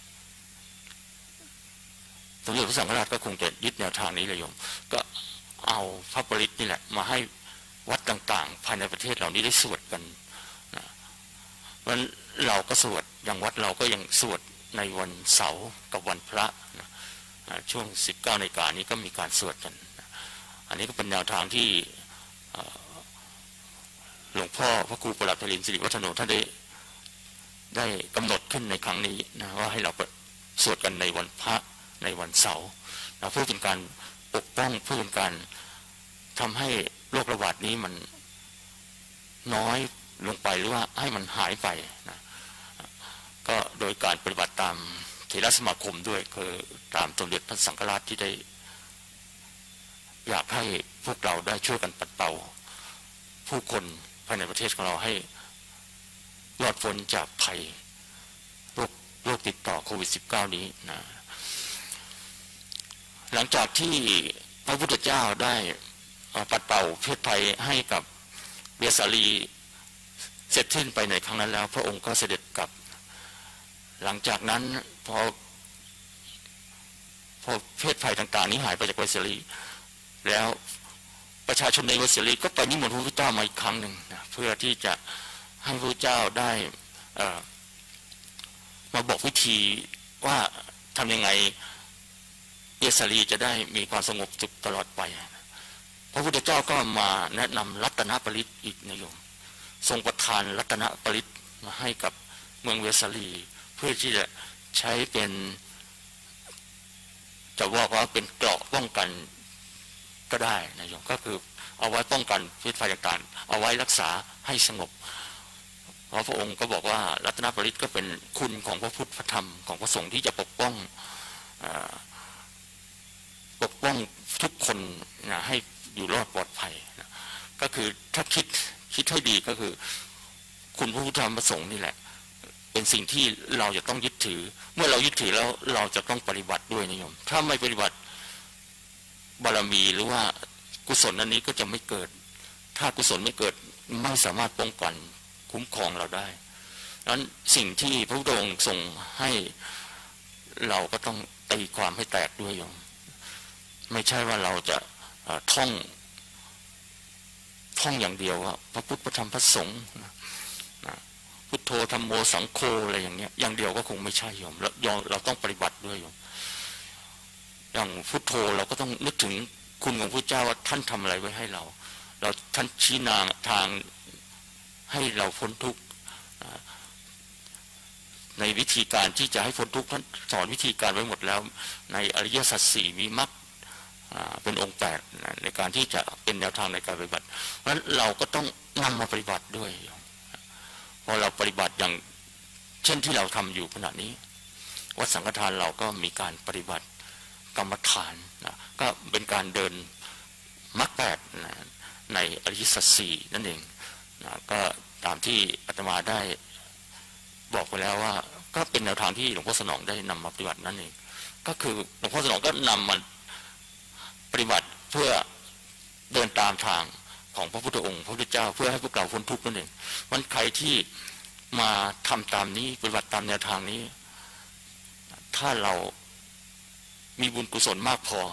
สมเด็จพระสังฆราชก็คงจะยึดแนวทางนี้เลยโยมก็เอาพระปริตนี่แหละมาให้วัดต่างๆภายในประเทศเรานี้ได้สวดกันเพราะฉะนั้นเราก็สวดอย่างวัดเราก็ยังสวดในวันเสาร์กับวันพระช่วง 19 นาฬิกานี้ก็มีการสวดกันอันนี้ก็เป็นแนวทางที่หลวงพ่อพระครูประหลัดไพลินสิริวัฒโนท่านได้กำหนดขึ้นในครั้งนี้นะว่าให้เราสวดกันในวันพระในวันเสาร์เพื่อเป็นการปกป้องเพื่อเป็นการทำให้โรคระบาดนี้มันน้อยลงไปหรือว่าให้มันหายไปนะก็โดยการปฏิบัติตามเถรสมาคมด้วยคือตามสมเด็จพระสังฆราชที่ได้อยากให้พวกเราได้ช่วยกันปัดเป่าผู้คนภายในประเทศของเราให้รอดพ้นจากภัยโรคติดต่อโควิด -19 นี้นะหลังจากที่พระพุทธเจ้าได้ปัดเป่าเพศภัยให้กับเวสาลีเสร็จสิ้นไปในครั้งนั้นแล้วพระองค์ก็เสด็จกลับหลังจากนั้นพอเพศภัยต่างๆนี้หายไปจากเวสาลีแล้วประชาชนในเวสาลีก็ไปนิมนต์พระพุทธเจ้ามาอีกครั้งหนึ่งนะเพื่อที่จะให้พระพุทธเจ้าได้มาบอกวิธีว่าทำยังไงเวสาลีจะได้มีความสงบสุขตลอดไปพระพุทธเจ้าก็มาแนะนำรัตนปริตอีกนะโยมทรงประทานรัตนปริตมาให้กับเมืองเวสาลีเพื่อที่จะใช้เป็นจะบอกว่าเป็นเกราะป้องกันก็ได้นะโยมก็คือเอาไว้ป้องกันพิษภัยต่างๆเอาไว้รักษาให้สงบเพราะพระองค์ก็บอกว่ารัตนปริตก็เป็นคุณของพระพุทธพระธรรมของพระสงฆ์ที่จะปกป้องทุกคนนะให้อยู่รอดปลอดภัยนะก็คือถ้าคิดให้ดีก็คือคุณพระพุทธธรรมพระสงฆ์นี่แหละเป็นสิ่งที่เราจะต้องยึดถือเมื่อเรายึดถือแล้วเราจะต้องปฏิบัติด้วยนะโยมถ้าไม่ปฏิบัติบารมีหรือว่ากุศลอันนี้ก็จะไม่เกิดถ้ากุศลไม่เกิดไม่สามารถป้องกันคุ้มครองเราได้ดังนั้นสิ่งที่พระพุทธองค์ทรงให้เราก็ต้องตีความให้แตกด้วยโยมไม่ใช่ว่าเราจะท่องอย่างเดียวว่าพระพุทธพระธรรมพระสงฆ์พุทโธธัมโมสังโฆอะไรอย่างเงี้ยอย่างเดียวก็คงไม่ใช่โยมเราต้องปฏิบัติด้วยโยมอย่างพุทโธเราก็ต้องนึกถึงคุณของพระเจ้าว่าท่านทำอะไรไว้ให้เราท่านชี้นำทางให้เราพ้นทุกข์ในวิธีการที่จะให้พ้นทุกข์ท่านสอนวิธีการไว้หมดแล้วในอริยสัจสี่มีมรรคเป็นองค์8ในการที่จะเป็นแนวทางในการปฏิบัติเพราะฉะนั้นเราก็ต้องนำมาปฏิบัติด้วยพอเราปฏิบัติอย่างเช่นที่เราทำอยู่ขณะนี้วัดสังฆทานเราก็มีการปฏิบัติกรรมฐานนะก็เป็นการเดินมรรค8ในอริยสัจสี่นั่นเองนะก็ตามที่อาตมาได้บอกไปแล้วว่าก็เป็นแนวทางที่หลวงพ่อสนองได้นำมาปฏิบัตินั่นเองก็คือหลวงพ่อสนองก็นำมาปฏิบัติเพื่อเดินตามทางของพระพุทธองค์พระพุทธเจ้าเพื่อให้พวกเราพ้นทุกข์นั่นเองมันใครที่มาทำตามนี้ปฏิบัติตามแนวทางนี้ถ้าเรามีบุญกุศลมากพอ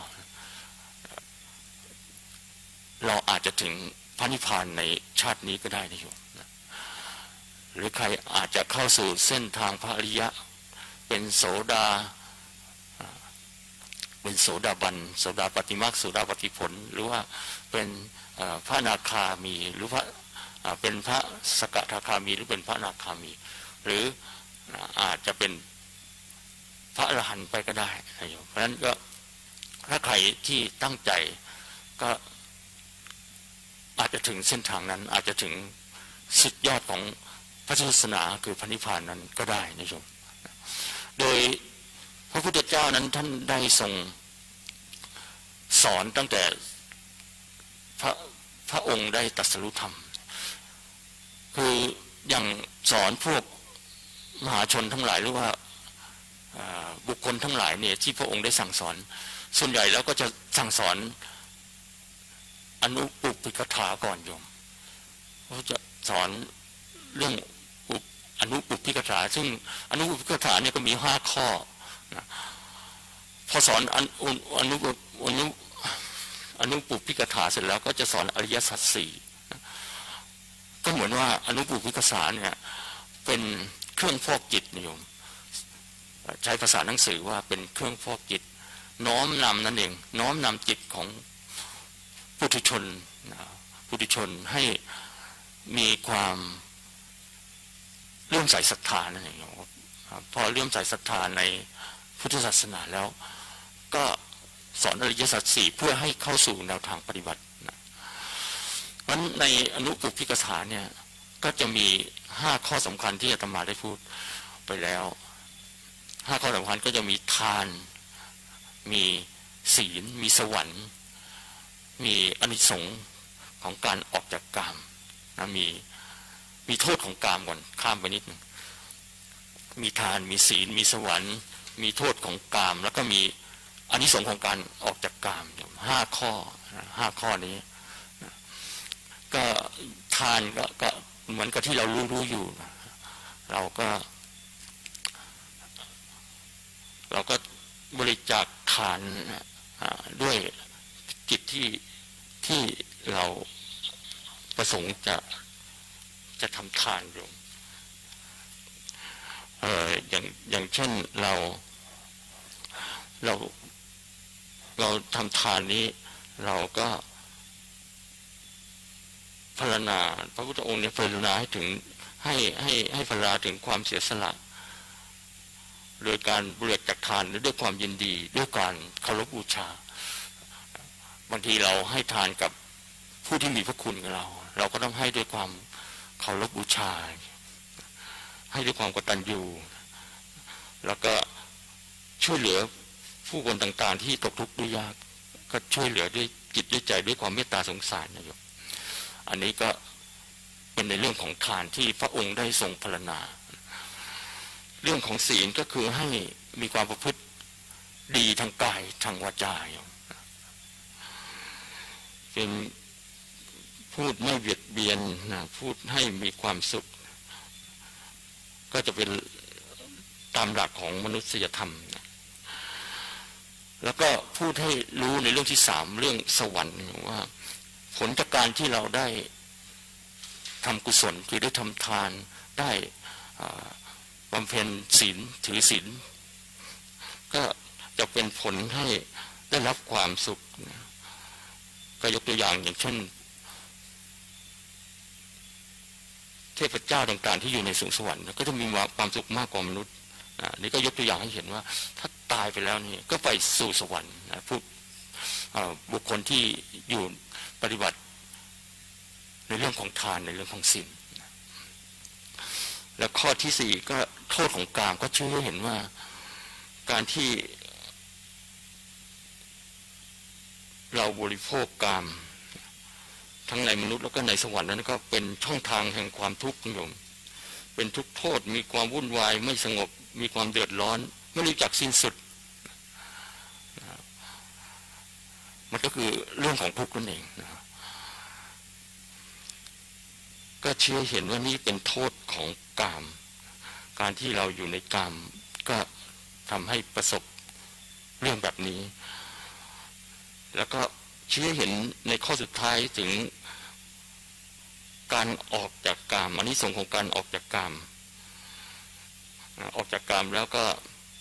เราอาจจะถึงพระนิพพานในชาตินี้ก็ได้นะโยมหรือใครอาจจะเข้าสู่เส้นทางพระอริยะเป็นเป็นโสดาบันโสดาปฏิมรรคโสดาปฏิผลหรือว่าเป็นพระอนาคามีหรือเป็นพระสกทาคามีหรือเป็นพระอนาคามีหรืออาจจะเป็นพระอรหันต์ไปก็ได้นะโยมเพราะฉะนั้นก็ถ้าใครที่ตั้งใจก็อาจจะถึงเส้นทางนั้นอาจจะถึงสุดยอดของพระศาสนาคือพระนิพพานนั้นก็ได้นะโยมโดยพระพุทธเจ้านั้นท่านได้ทรงสอนตั้งแต่พระองค์ได้ตรัสรู้ธรรมคืออย่างสอนพวกมหาชนทั้งหลายหรือว่าบุคคลทั้งหลายเนี่ยที่พระองค์ได้สั่งสอนส่วนใหญ่แล้วก็จะสั่งสอนอนุปุพพิกถาก่อนโยมเขาจะสอนเรื่องอนุปุพพิกถาซึ่งอนุปุพพิกถาเนี่ยก็มี5 ข้อนะพอสอนอนุปุพพิกถาเสร็จแล้วก็จะสอนอริยสัจ 4ก็เหมือนว่าอนุปุพพิกถาเนี่ยเป็นเครื่องฟอกจิตโยมใช้ภาษาหนังสือว่าเป็นเครื่องฟอกจิตน้อมนำนั่นเองน้อมนำจิตของปุถุชนให้มีความเลื่อมใสศรัทธานั่นเองพอเลื่อมใสศรัทธาในพุทธศาสนาแล้วก็สอนอริยสัจ 4เพื่อให้เข้าสู่แนวทางปฏิบัตินะเพราะในอนุปุพพิกถาเนี่ยก็จะมี5 ข้อสำคัญที่อาตมาได้พูดไปแล้ว5 ข้อสำคัญก็จะมีทานมีศีลมีสวรรค์มีอานิสงส์ของการออกจากกามนะมีโทษของกามก่อนข้ามไปนิดนึงมีทานมีศีลมีสวรรค์มีโทษของกามแล้วก็มีอานิสงส์ของการออกจากกาม5 ข้อนี้ก็ทานก็เหมือนกับที่เรารู้อยู่เราก็บริจาคทานด้วยจิตที่เราประสงค์จะทำทานอยู่อย่างเช่นเราทำทานนี้เราก็พรรณนาพระพุทธองค์เนี่ยพรรณนาให้ถึงให้พรรณนาถึงความเสียสละโดยการบริจาคทานด้วยความยินดีด้วยการเคารพบูชาบางทีเราให้ทานกับผู้ที่มีพระคุณกับเราก็ต้องให้ด้วยความเคารพบูชาให้ด้วยความกตัญญูแล้วก็ช่วยเหลือผู้คนต่างๆที่ตกทุกข์ได้ยากก็ช่วยเหลือด้วยจิตด้วยใจด้วยความเมตตาสงสารนะโยมอันนี้ก็เป็นในเรื่องของทานที่พระองค์ได้ทรงพรรณนาเรื่องของศีลก็คือให้มีความประพฤติดีทางกายทางวาจาเป็นพูดไม่เบียดเบียนนะพูดให้มีความสุขก็จะเป็นตามหลักของมนุษยธรรมนะแล้วก็พูดให้รู้ในเรื่องที่3เรื่องสวรรค์ว่าผลจากการที่เราได้ทำกุศลคือได้ทำทานได้บำเพ็ญศีลถือศีลก็จะเป็นผลให้ได้รับความสุขก็ยกตัวอย่างเช่นเทพเจ้าต่างๆที่อยู่ในสวงสวรรค์ก็จะมีความสุขมากกว่ามนุษย์นี่ก็ยกตัวอย่างให้เห็นว่าถ้าตายไปแล้วนี่ก็ไปสู่สวรรค์ผู้บุคคลที่อยู่ปฏิบัติในเรื่องของทานในเรื่องของศีลและข้อที่4ก็โทษของกามก็ช่วยให้เห็นว่าการที่เราบริโภคกามทั้งในมนุษย์แล้วก็ในสวรรค์นั้นก็เป็นช่องทางแห่งความทุกข์โยมเป็นทุกข์โทษมีความวุ่นวายไม่สงบมีความเดือดร้อนไม่รู้จักสิ้นสุดมันก็คือเรื่องของทุกข์นั่นเองก็เชื่อเห็นว่านี่เป็นโทษของกามการที่เราอยู่ในกามก็ทำให้ประสบเรื่องแบบนี้แล้วก็ชี้เห็นในข้อสุดท้ายถึงการออกจากกามอานิสงส์ของการออกจากกามแล้วก็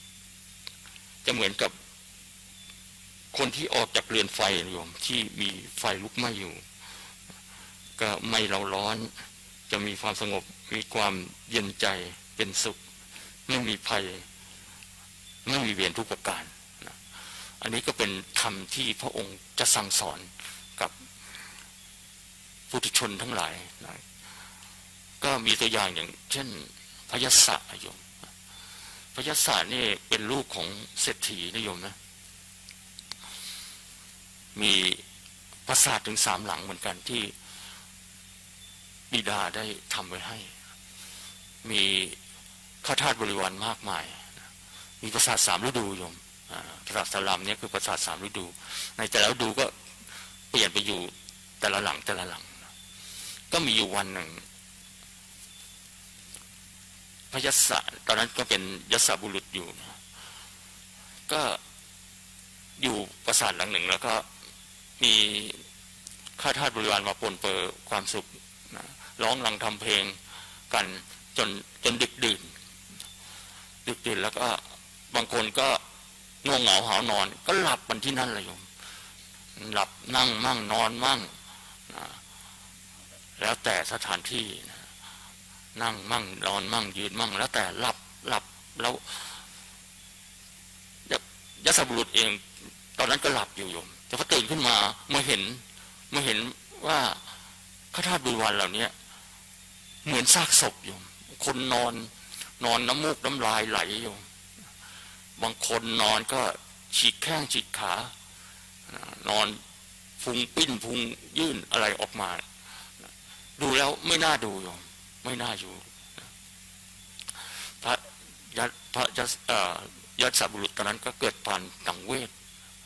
จะเหมือนกับคนที่ออกจากเรือนไฟโยมที่มีไฟลุกไหม้อยู่ก็ไม่เราร้อนจะมีความสงบมีความเย็นใจเป็นสุขไม่มีภัยไม่มีเวรทุกประการอันนี้ก็เป็นธรรมที่พระองค์จะสั่งสอนกับปุถุชนทั้งหลายนะก็มีตัวอย่างอย่างเช่นพยัสสะโยมพยัสสะนี่เป็นลูกของเศรษฐีนะโยมนะมีปราสาทถึง3 หลังเหมือนกันที่บิดาได้ทำไว้ให้มีข้าทาสบริวารมากมายมีปราสาท3 ฤดูโยมปราสาทสลัมเนี่ยคือปราสาท3 ฤดูในแต่ละฤดูก็เปลี่ยนไปอยู่แต่ละหลังก็มีอยู่วันหนึ่งพยัสสะตอนนั้นก็เป็นยศบุรุษอยู่ก็อยู่ปราสาทหลังหนึ่งแล้วก็มีข้าทาสบริวารมาปนเปื้อความสุขร้องรำทำเพลงกันจนดึกดื่นแล้วก็บางคนก็ง่วงเหงาหานอนก็หลับกันที่นั่นเลยโยมหลับนั่งมั่งนอนมั่งแล้วแต่สถานที่นั่งมั่งนอนมั่งยืนมั่งแล้วแต่หลับแล้วยศบุรุษเองตอนนั้นก็หลับอยู่โยมแต่พอตื่นขึ้นมาเมื่อเห็นว่าข้าทาสบริวารเหล่านี้เหมือนซากศพอยู่คนนอนน้ำมูกน้ำลายไหลอยู่บางคนนอนก็ฉีกแข้งฉีกขานอนพุงปิ้นพุงยื่นอะไรออกมาดูแล้วไม่น่าดูโยมไม่น่าอยู่พระยศบุรุษตอนนั้นก็เกิดการสังเวช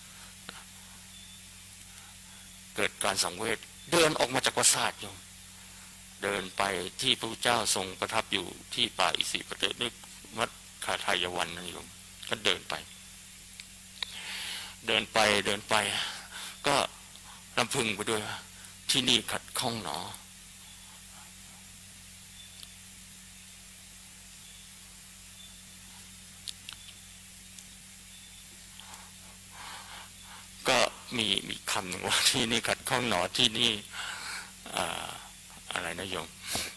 เกิดการสังเวชเดินออกมาจากปราสาทโยมเดินไปที่พระพุทธเจ้าทรงประทับอยู่ที่ป่าอิสิปตนึกวัดคาทายวันนะโยมก็เดินไปก็ลำพึงไปด้วยว่าที่นี่ขัดข้องหนอก็มีคำหนึ่งว่าที่นี่ขัดข้องหนอที่นี่อะไรนะโยม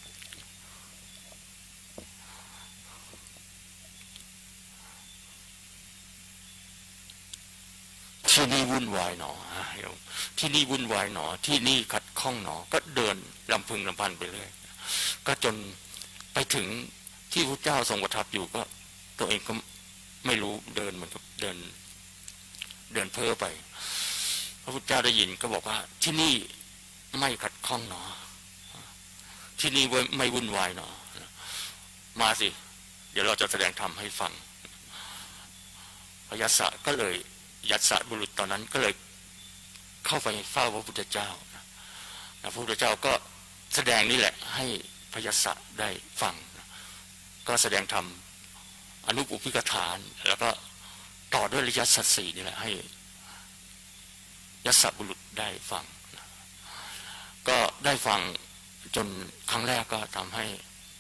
ที่นี่วุ่นวายหนอโยมที่นี่วุ่นวายหนอที่นี่ขัดข้องหนอก็เดินลำพึงลำพันไปเลยก็จนไปถึงที่พระเจ้าทรงประทับอยู่ก็ตัวเองก็ไม่รู้เดินเหมือนกับเดินเพ้อไปพระพุทธเจ้าได้ยินก็บอกว่าที่นี่ไม่ขัดข้องหนอที่นี่ไม่วุ่นวายหนอมาสิเดี๋ยวเราจะแสดงธรรมให้ฟังพยัสสะก็เลยยัสสะบุรุษตอนนั้นก็เลยเข้าไปเฝ้าพระพุทธเจ้าพระพุทธเจ้าก็แสดงนี่แหละให้พยัสสะได้ฟังก็แสดงธรรมอนุปุพิกถาแล้วก็ต่อด้วยอริยสัจ 4นี่แหละให้ยัสสะบุรุษได้ฟังก็ได้ฟังจนครั้งแรกก็ทำให้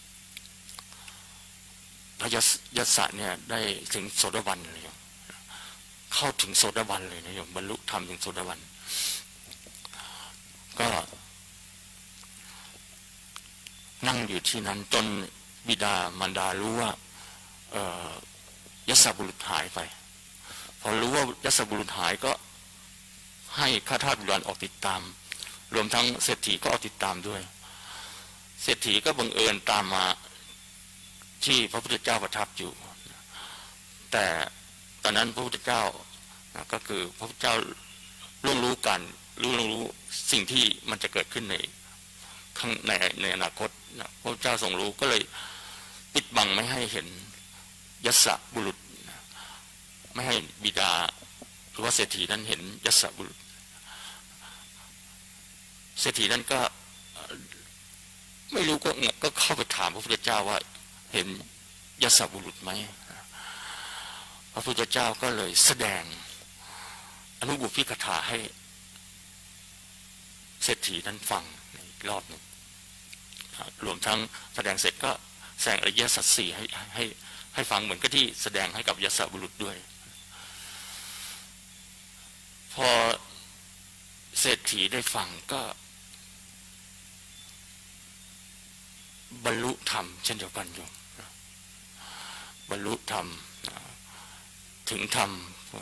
พยัสสะเนี่ยได้ถึงโสดาบันเลยเข้าถึงโสดาบันเลยนะโยมบรรลุธรรมถึงโสดาบันก็นั่งอยู่ที่นั้นจนบิดามารดารู้ว่ายัสสะบุรุษหายไปพอรู้ว่ายัสสะบุรุษหายก็ให้ข้าทาสบริวารออกติดตามรวมทั้งเศรษฐีก็ออกติดตามด้วยเศรษฐีก็บังเอิญตามมาที่พระพุทธเจ้าประทับอยู่แต่ตอนนั้นพระพุทธเจ้าก็คือพระพุทธเจ้ารู้กันรู้สิ่งที่มันจะเกิดขึ้นในอนาคตพระพุทธเจ้าทรงรู้ก็เลยปิดบังไม่ให้เห็นยัสสะบุรุษไม่ให้บิดาหรือว่าเศรษฐีนั้นเห็นยัสสะบุรุษเศรษฐีนั้นก็ไม่รู้ก็เข้าไปถามพระพุทธเจ้าว่าเห็นยัสสะบุรุษไหมพระพุทธเจ้าก็เลยแสดงอนุบุพพิกถาให้เศรษฐีนั้นฟังอีกรอบหนึ่งรวมทั้งแสดงเสร็จก็แสดงอริยสัจ 4ให้ฟังเหมือนกับที่แสดงให้กับยัสสะบุรุษด้วยพอเศรษฐีได้ฟังก็บรรลุธรรมเช่นเดียวกันโยมบรรลุธรรมถึงธรรม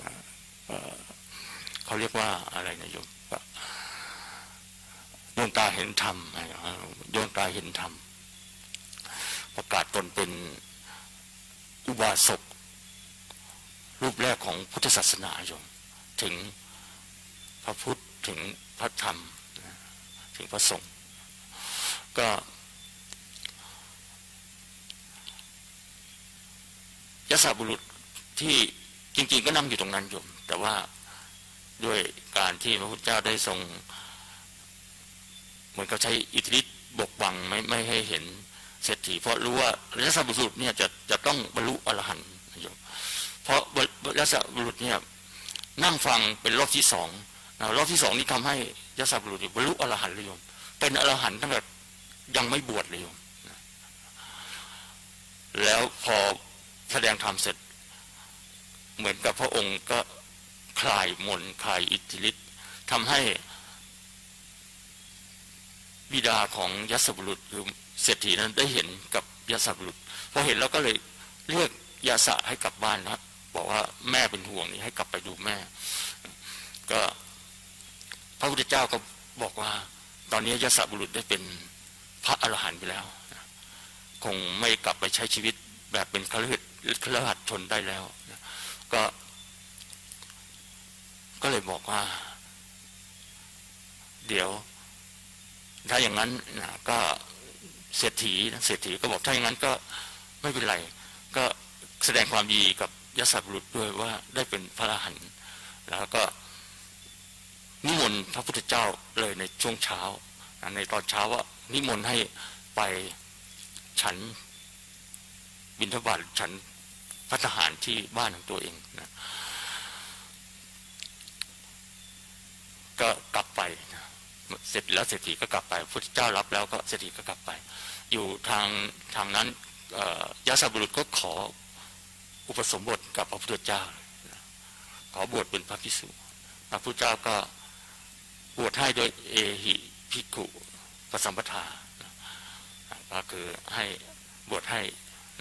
เขาเรียกว่าอะไรนะโยมดวงตาเห็นธรรมดวงตาเห็นธรรมประกาศตนเป็นอุบาสกรูปแรกของพุทธศาสนาโยมถึงพระพุทธถึงพระธรรมถึงพระสงฆ์ก็ยศบุรุษที่จริงๆก็นั่งอยู่ตรงนั้นโยมแต่ว่าด้วยการที่พระพุทธเจ้าได้ทรงเหมือนกับใช้อิทธิฤทธิ์บกบังไม่ให้เห็นเศรษฐีเพราะรู้ว่ายศบุรุษเนี่ยจะต้องบรรลุอรหันต์โยมเพราะยศบุรุษเนี่ยนั่งฟังเป็นรอบที่สองรอบที่สองนี้ทำให้ยศบุรุษบรรลุอรหันต์เลยโยมเป็นอรหันต์ตั้งแต่ยังไม่บวชเลยโยมแล้วพอแสดงธรรมเสร็จเหมือนกับพระองค์ก็คลายมนคลายอิทธิฤทธิ์ทำให้บิดาของยศบุรุษคือเศรษฐีนั้นได้เห็นกับยศบุรุษพอเห็นแล้วก็เลยเรียกยศให้กลับบ้านนะบอกว่าแม่เป็นห่วงนี่ให้กลับไปดูแม่ก็พระพุทธเจ้าก็บอกว่าตอนนี้ยศบุรุษได้เป็นพระอรหันต์ไปแล้วคงไม่กลับไปใช้ชีวิตแบบเป็นคฤหัสถ์ชนได้แล้วก็เลยบอกว่าเดี๋ยวถ้าอย่างนั้นก็เศรษฐีก็บอกถ้าอย่างนั้นก็ไม่เป็นไรก็แสดงความดีกับยศบุรุษด้วยว่าได้เป็นพระอรหันต์แล้วก็นิมนต์พระพุทธเจ้าเลยในช่วงเช้าในตอนเช้าว่านิมนต์ให้ไปฉันบิณฑบาตฉันภัตตาหารที่บ้านของตัวเองนะก็กลับไปเสร็จแล้วเศรษฐีก็กลับไปพระพุทธเจ้ารับแล้วก็เศรษฐีก็กลับไปอยู่ทางนั้นยศบุรุษก็ขออุปสมบทกับพระพุทธเจ้าขอบวชเป็นพระภิกษุพระพุทธเจ้าก็บวชให้โดยเอหิภิกขุปสัมปทาก็คือให้บวชให้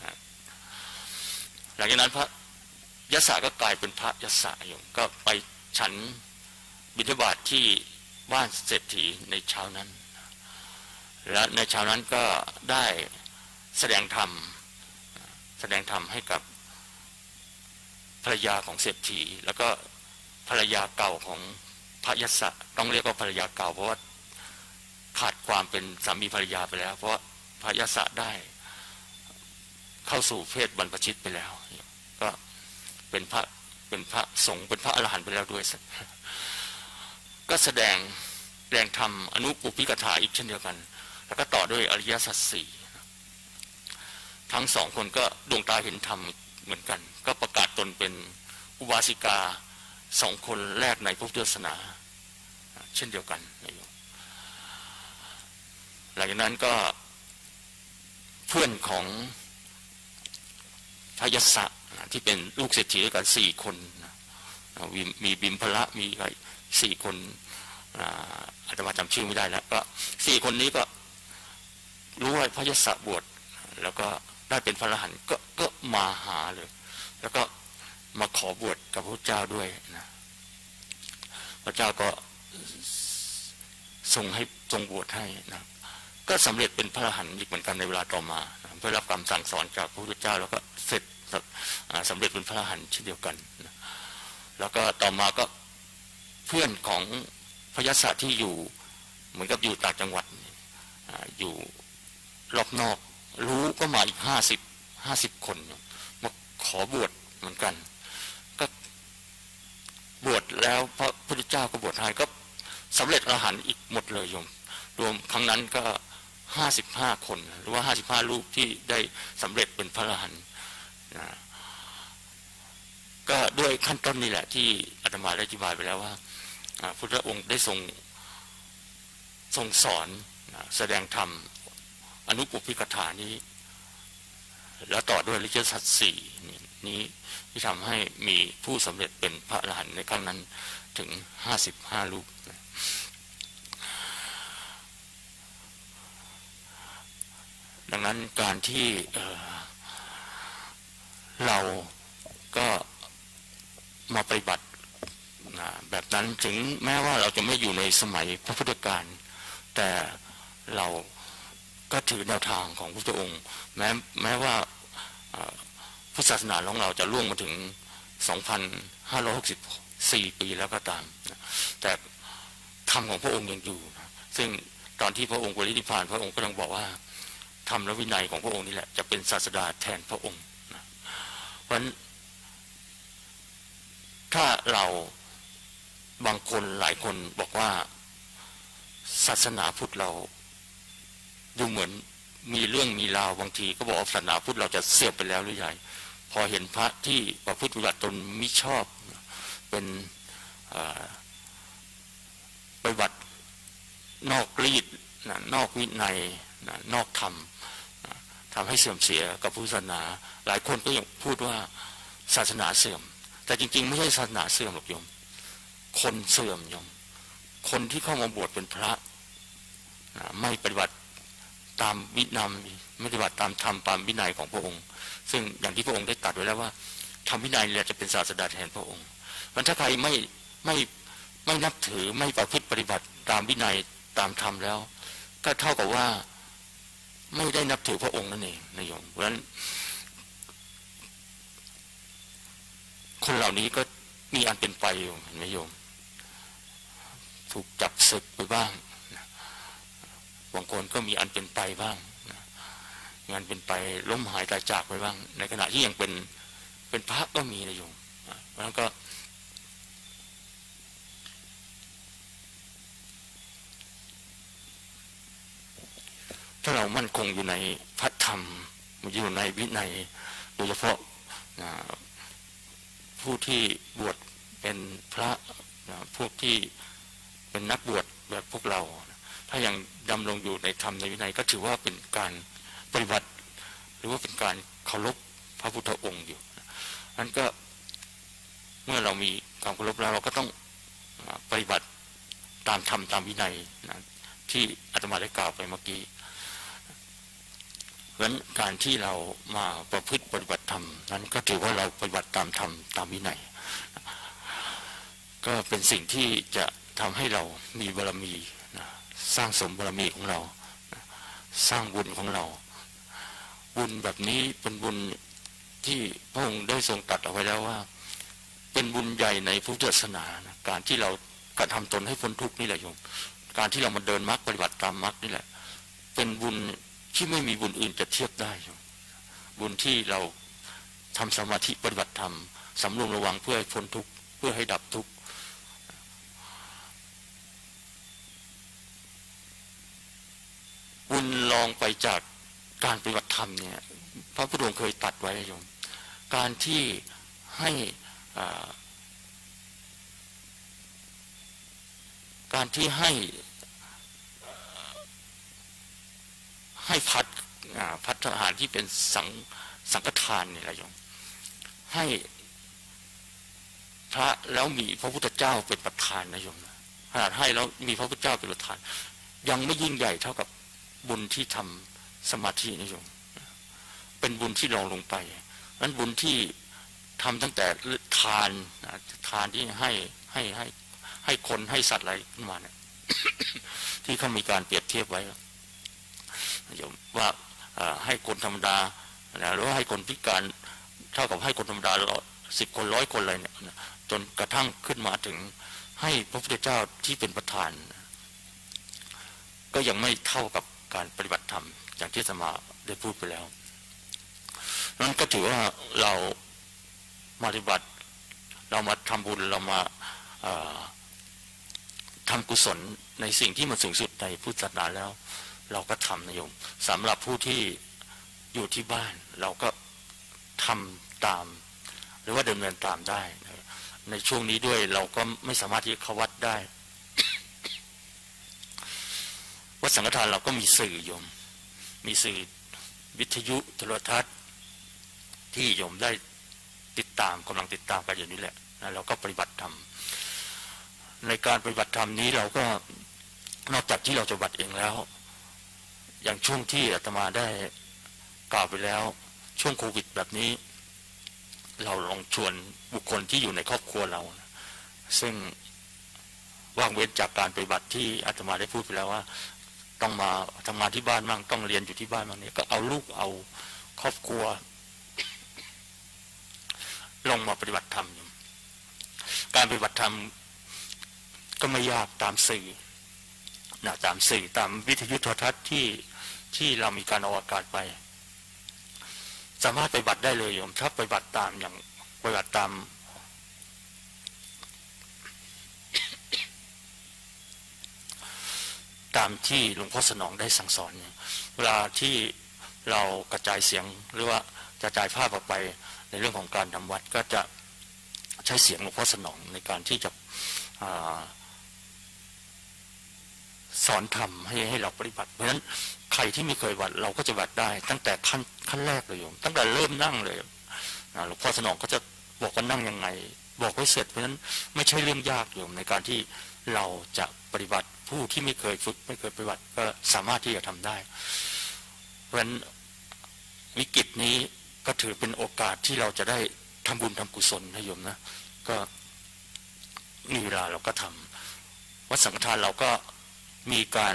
หลังจากนั้นพระยศก็กลายเป็นพระยศอยู่ก็ไปฉันบิณฑบาตที่บ้านเศรษฐีในเช้านั้นและในเช้านั้นก็ได้แสดงธรรมให้กับภรรยาของเศรษฐีแล้วก็ภรรยาเก่าของพระยศต้องเรียกว่าภรรยาเก่าเพราะว่าขาดความเป็นสามีภรรยาไปแล้วเพราะพระยศได้เข้าสู่เพศบรรพชิตไปแล้วก็เป็นพระสงฆ์เป็นพระอรหันต์ไปแล้วด้วยก็แสดงธรรมอนุปุพพิกถาอีกเช่นเดียวกันแล้วก็ต่อด้วยอริยสัจสี่ทั้งสองคนก็ดวงตาเห็นธรรมเหมือนกันก็ประกาศตนเป็นอุบาสิกาสองคนแรกในพุทธศาสนาเช่นเดียวกันหลังจากนั้นก็เพื่อนของพระยศที่เป็นลูกเศรษฐีด้วยกัน4 คนมีบิมพละมีอะไร4 คนอาตมาจำชื่อไม่ได้แล้วก็4 คนนี้ก็รู้ว่าพระยศบวชแล้วก็ได้เป็นพระอรหันต์ก็มาหาเลยแล้วก็มาขอบวชกับพระเจ้าด้วยนะพระเจ้าก็ทรงบวชให้นะก็สำเร็จเป็นพระอรหันต์อีกเหมือนกันในเวลาต่อมาเพื่อรับคำสั่งสอนจากพระพุทธเจ้าแล้วก็เสร็จสำเร็จเป็นพระอรหันต์เช่นเดียวกันนะแล้วก็ต่อมาก็เพื่อนของพระยศที่อยู่เหมือนกับอยู่ต่างจังหวัดอยู่รอบนอกรู้ก็มาอีก50 คนมาขอบวชเหมือนกันก็บวชแล้วพระพุทธเจ้าก็บวชให้ก็สำเร็จอรหันต์อีกหมดเลยโยมรวมครั้งนั้นก็55 คนหรือว่า55 รูปที่ได้สำเร็จเป็นพระอรหันต์ก็ด้วยขั้นต้นนี่แหละที่อาตมาได้อธิบายไปแล้วว่าพุทธองค์ได้ทรงสอนแสดงธรรมอนุปุพพิกถานี้แล้วต่อด้วยอริยสัจ 4 นี้ที่ทำให้มีผู้สำเร็จเป็นพระอรหันต์ในครั้งนั้นถึง55 รูปดังนั้นการที่เราก็มาปฏิบัติแบบนั้นถึงแม้ว่าเราจะไม่อยู่ในสมัยพระพุทธกาลแต่เราก็ถือแนวทางของพระพุทธองค์แม้ว่าพุทธศาสนาของเราจะล่วงมาถึง 2,564 ปีแล้วก็ตามแต่ธรรมของพระองค์ยังอยู่ซึ่งตอนที่พระองค์ปรินิพพานพระองค์ก็ต้องบอกว่าธรรมและวินัยของพระองค์นี่แหละจะเป็นศาสดาแทนพระองค์เพราะฉะนั้นถ้าเราบางคนหลายคนบอกว่าศาสนาพุทธเราดูเหมือนมีเรื่องมีราวบางทีก็บอกว่าศาสนาพุทธเราจะเสื่อมไปแล้วหรือยังพอเห็นพระที่ประพฤติปฏิบัติตนมิชอบเป็นปฏิบัตินอกรีดนอกวินัยนอกธรรมทำให้เสื่อมเสียกับพุทธศาสนาหลายคนก็ยังพูดว่าศาสนาเสื่อมแต่จริงๆไม่ใช่ศาสนาเสื่อมหรอกโยมคนเสื่อมโยมคนที่เข้ามาบวชเป็นพระไม่ปฏิบัติตามวินัยไม่ปฏิบัติตามธรรมตามวินัยของพระองค์ซึ่งอย่างที่พระองค์ได้ตรัสไว้แล้วว่าธรรมวินัยเนี่ยจะเป็นศาสดาแทนพระองค์มันถ้าใครไม่นับถือไม่ประพฤติปฏิบัติตามวินัยตามธรรมแล้วก็เท่ากับว่าไม่ได้นับถือพระองค์นั่นเองนะโยมเพราะฉะนั้นคนเหล่านี้ก็มีอันเป็นไปอยู่เห็นไหมโยมถูกจับศึกไปบ้างบางคนก็มีอันเป็นไปบ้างงานเป็นไปล้มหายตายจากไปบ้างในขณะที่ยังเป็นพระก็มีนะโยมเพราะฉะนั้นก็ถ้าเรามั่นคงอยู่ในพระธรรมอยู่ในวินัยโดยเฉพาะผู้ที่บวชเป็นพระพวกที่เป็นนักบวชแบบพวกเราถ้ายังดำรงอยู่ในธรรมในวินัยก็ถือว่าเป็นการปฏิบัติหรือว่าเป็นการเคารพพระพุทธองค์อยู่นั้นก็เมื่อเรามีความเคารพแล้วเราก็ต้องปฏิบัติตามธรรมตามวินัยที่อาตมาได้กล่าวไปเมื่อกี้เพราะฉะนั้นการที่เรามาประพฤติปฏิบัติธรรมนั้นก็ถือว่าเราปฏิบัติตามธรรมตามวินัยก็เป็นสิ่งที่จะทำให้เรามีบารมีสร้างสมบารมีของเราสร้างบุญของเราบุญแบบนี้เป็นบุญที่พระองค์ได้ทรงตรัสเอาไว้แล้วว่าเป็นบุญใหญ่ในพุทธศาสนาการที่เรากระทำตนให้พ้นทุกข์นี่แหละโยมการที่เรามาเดินมรรคปฏิบัติตามมรรคนี่แหละเป็นบุญที่ไม่มีบุญอื่นจะเทียบได้โยมบุญที่เราทำสมาธิปฏิบัติธรรมสำรวมระวังเพื่อให้พ้นทุกข์เพื่อให้ดับทุกข์บุญลองไปจากการปฏิบัติธรรมเนี่ยพระพุทธองค์เคยตรัสไว้โยมการที่ให้พัฒอาหารที่เป็นสังฆทานนี่แหละโยมให้พระแล้วมีพระพุทธเจ้าเป็นประธานนะโยมขนาดให้แล้วมีพระพุทธเจ้าเป็นประธานยังไม่ยิ่งใหญ่เท่ากับบุญที่ทำสมาธินะโยมเป็นบุญที่รองลงไปนั้นบุญที่ทำตั้งแต่ทานที่ให้คนให้สัตว์อะไรขึ้นมาเนี่ย ที่เขามีการเปรียบเทียบไว้โยมว่าให้คนธรรมดาหรือว่าให้คนพิการเท่ากับให้คนธรรมดา10 คน100 คนอะไรเนี่ยจนกระทั่งขึ้นมาถึงให้พระพุทธเจ้าที่เป็นประธานก็ยังไม่เท่ากับการปฏิบัติธรรมอย่างที่อาตมาได้พูดไปแล้วนั้นก็ถือว่าเราปฏิบัติเรามาทำบุญเรามาทำกุศลในสิ่งที่มันสูงสุดในพุทธศาสนาแล้วเราก็ทำนะโยมสำหรับผู้ที่อยู่ที่บ้านเราก็ทำตามหรือว่าดำเนินตามได้ในช่วงนี้ด้วยเราก็ไม่สามารถที่จะเข้าวัดได้วัดสังฆทานเราก็มีสื่อโยมมีสื่อวิทยุโทรทัศน์ที่โยมได้กำลังติดตามกันอยู่นี่แหละนะเราก็ปฏิบัติธรรมในการปฏิบัติธรรมนี้เราก็นอกจากที่เราจะปฏิบัติเองแล้วอย่างช่วงที่อาตมาได้กล่าวไปแล้วช่วงโควิดแบบนี้เราลองชวนบุคคลที่อยู่ในครอบครัวเราซึ่งว่างเว้นจากการปฏิบัติที่อาตมาได้พูดไปแล้วว่าต้องมาทำงานที่บ้านบ้างต้องเรียนอยู่ที่บ้านบ้างเนี่ยก็เอาลูกเอาครอบครัวลงมาปฏิบัติธรรมการปฏิบัติธรรมก็ไม่ยากตามสื่อตามสื่อตามวิทยุโทรทัศน์ที่เรามีการออกอากาศไปสามารถปฏิบัติได้เลยโยมถ้าปฏิบัติตามอย่างปฏิบัติตามที่หลวงพ่อสนองได้สั่งสอนเวลาที่เรากระจายเสียงหรือว่ากระจายภาพออกไปในเรื่องของการทำวัดก็จะใช้เสียงหลวงพ่อสนองในการที่จะสอนธรรมให้เราปฏิบัติเพราะฉะนั้นใครที่ไม่เคยวัดเราก็จะวัดได้ตั้งแต่ขั้นแรกเลยโยมตั้งแต่เริ่มนั่งเลยหลวงพ่อสนองก็จะบอกว่านั่งยังไงบอกไว้เสร็จเพราะฉะนั้นไม่ใช่เรื่องยากโยมในการที่เราจะปฏิบัติผู้ที่ไม่เคยฝึกไม่เคยปฏิบัติก็สามารถที่จะทำได้เพราะฉะนั้นวิกฤตนี้ก็ถือเป็นโอกาสที่เราจะได้ทำบุญทำกุศลนะโยมนะก็มีเวลาเราก็ทำวัดสังฆทานเราก็มีการ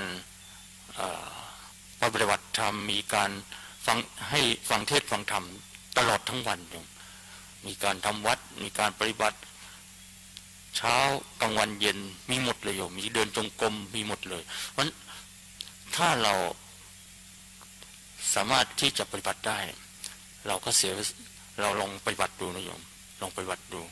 ปฏิบัติธรรมมีการฟังเทศน์ฟังธรรมตลอดทั้งวันโยมมีการทำวัดมีการปฏิบัติเช้ากลางวันเย็นมีหมดเลยโยมมีเดินจงกรมมีหมดเลยเพราะฉะนั้นถ้าเราสามารถที่จะปฏิบัติได้เราก็เราลองปฏิบัติดูนะโยมลองปฏิบัติดู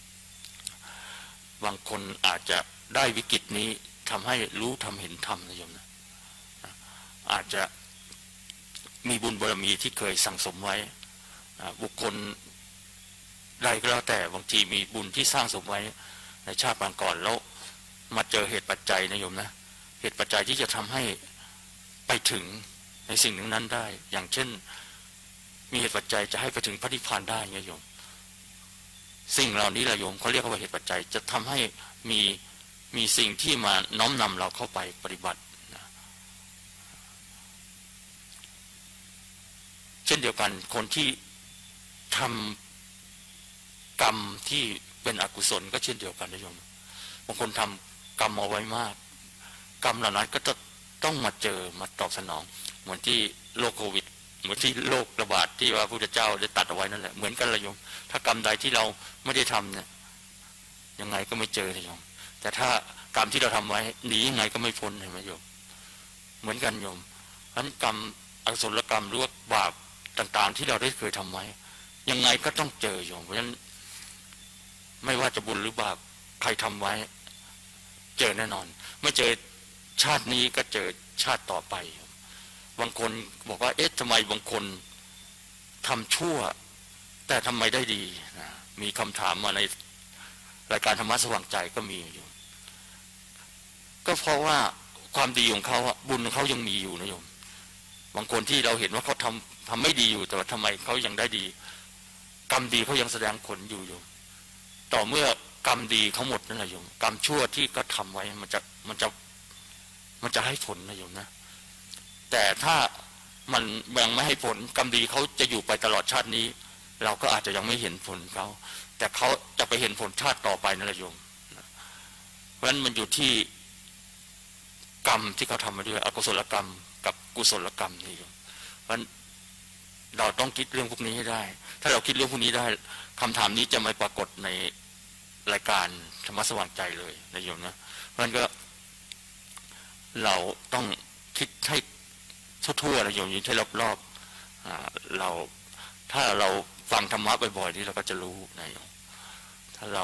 บางคนอาจจะได้วิกฤตนี้ทำให้รู้ทำเห็นธรรมนะโยมนะอาจจะมีบุญบารมีที่เคยสั่งสมไว้บุคคลใดก็แล้วแต่บางทีมีบุญที่สร้างสมไว้ในชาติปางก่อนแล้วมาเจอเหตุปัจจัยนะโยมนะเหตุปัจจัยที่จะทำให้ไปถึงในสิ่งนั้นได้อย่างเช่นมีเหตุปัจจัยจะให้ไปถึงพระนิพพานได้ไงโยมสิ่งเหล่านี้แหละโยมเขาเรียกว่าเหตุปัจจัยจะทำให้มีสิ่งที่มาน้อมนำเราเข้าไปปฏิบัตินะเช่นเดียวกันคนที่ทำกรรมที่เป็นอกุศลก็เช่นเดียวกันนะโยมบางคนทำกรรมเอาไว้มากกรรมเหล่านั้นก็จะต้องมาเจอมาตอบสนองเหมือนที่โรคโควิดเหมือนที่โรคระบาดที่ว่าพระพุทธเจ้าได้ตัดเอาไว้นั่นแหละเหมือนกันเลยโยมถ้ากรรมใดที่เราไม่ได้ทำเนี่ยยังไงก็ไม่เจอนะโยมแต่ถ้ากรรมที่เราทำไว้หนียังไงก็ไม่พ้นเห็นไหมโยมเหมือนกันโยมเพราะฉะนั้นกรรมอกุศลกรรมหรือบาปต่างๆที่เราได้เคยทำไว้ยังไงก็ต้องเจอโยมเพราะฉะนั้นไม่ว่าจะบุญหรือบาปใครทำไว้เจอแน่นอนไม่เจอชาตินี้ก็เจอชาติต่อไปบางคนบอกว่าเอ๊ะทำไมบางคนทำชั่วแต่ทำไมได้ดีนะมีคำถามมาในรายการธรรมะสว่างใจก็มีอยู่ก็เพราะว่าความดีของเขาบุญของเขายังมีอยู่นะโยมบางคนที่เราเห็นว่าเขาทำไม่ดีอยู่แต่ว่าทำไมเขายังได้ดีกรรมดีเขายังแสดงผลอยู่โยมต่อเมื่อกรรมดีเขาหมดนั่นแหละโยมกรรมชั่วที่ก็ทำไว้มันจะให้ผลนะโยมนะแต่ถ้ามันยังไม่ให้ผลกรรมดีเขาจะอยู่ไปตลอดชาตินี้เราก็อาจจะยังไม่เห็นผลเขาแต่เขาจะไปเห็นผลชาติต่อไปนั่นแหละโยมเพราะฉะนั้นมันอยู่ที่กรรมที่เขาทำมาด้วยอกุศลกรรมกับกุศลกรรมนี่โยมเพราะฉะนั้นเราต้องคิดเรื่องพวกนี้ให้ได้ถ้าเราคิดเรื่องพวกนี้ได้คำถามนี้จะไม่ปรากฏในรายการธรรมะสว่างใจเลยนะโยมนะเพราะฉะนั้นก็เราต้องคิดให้ทั่วๆนะโยมยิ่งให้รอบๆเราถ้าเราฟังธรรมะบ่อยๆนี่เราก็จะรู้นะโยมถ้าเรา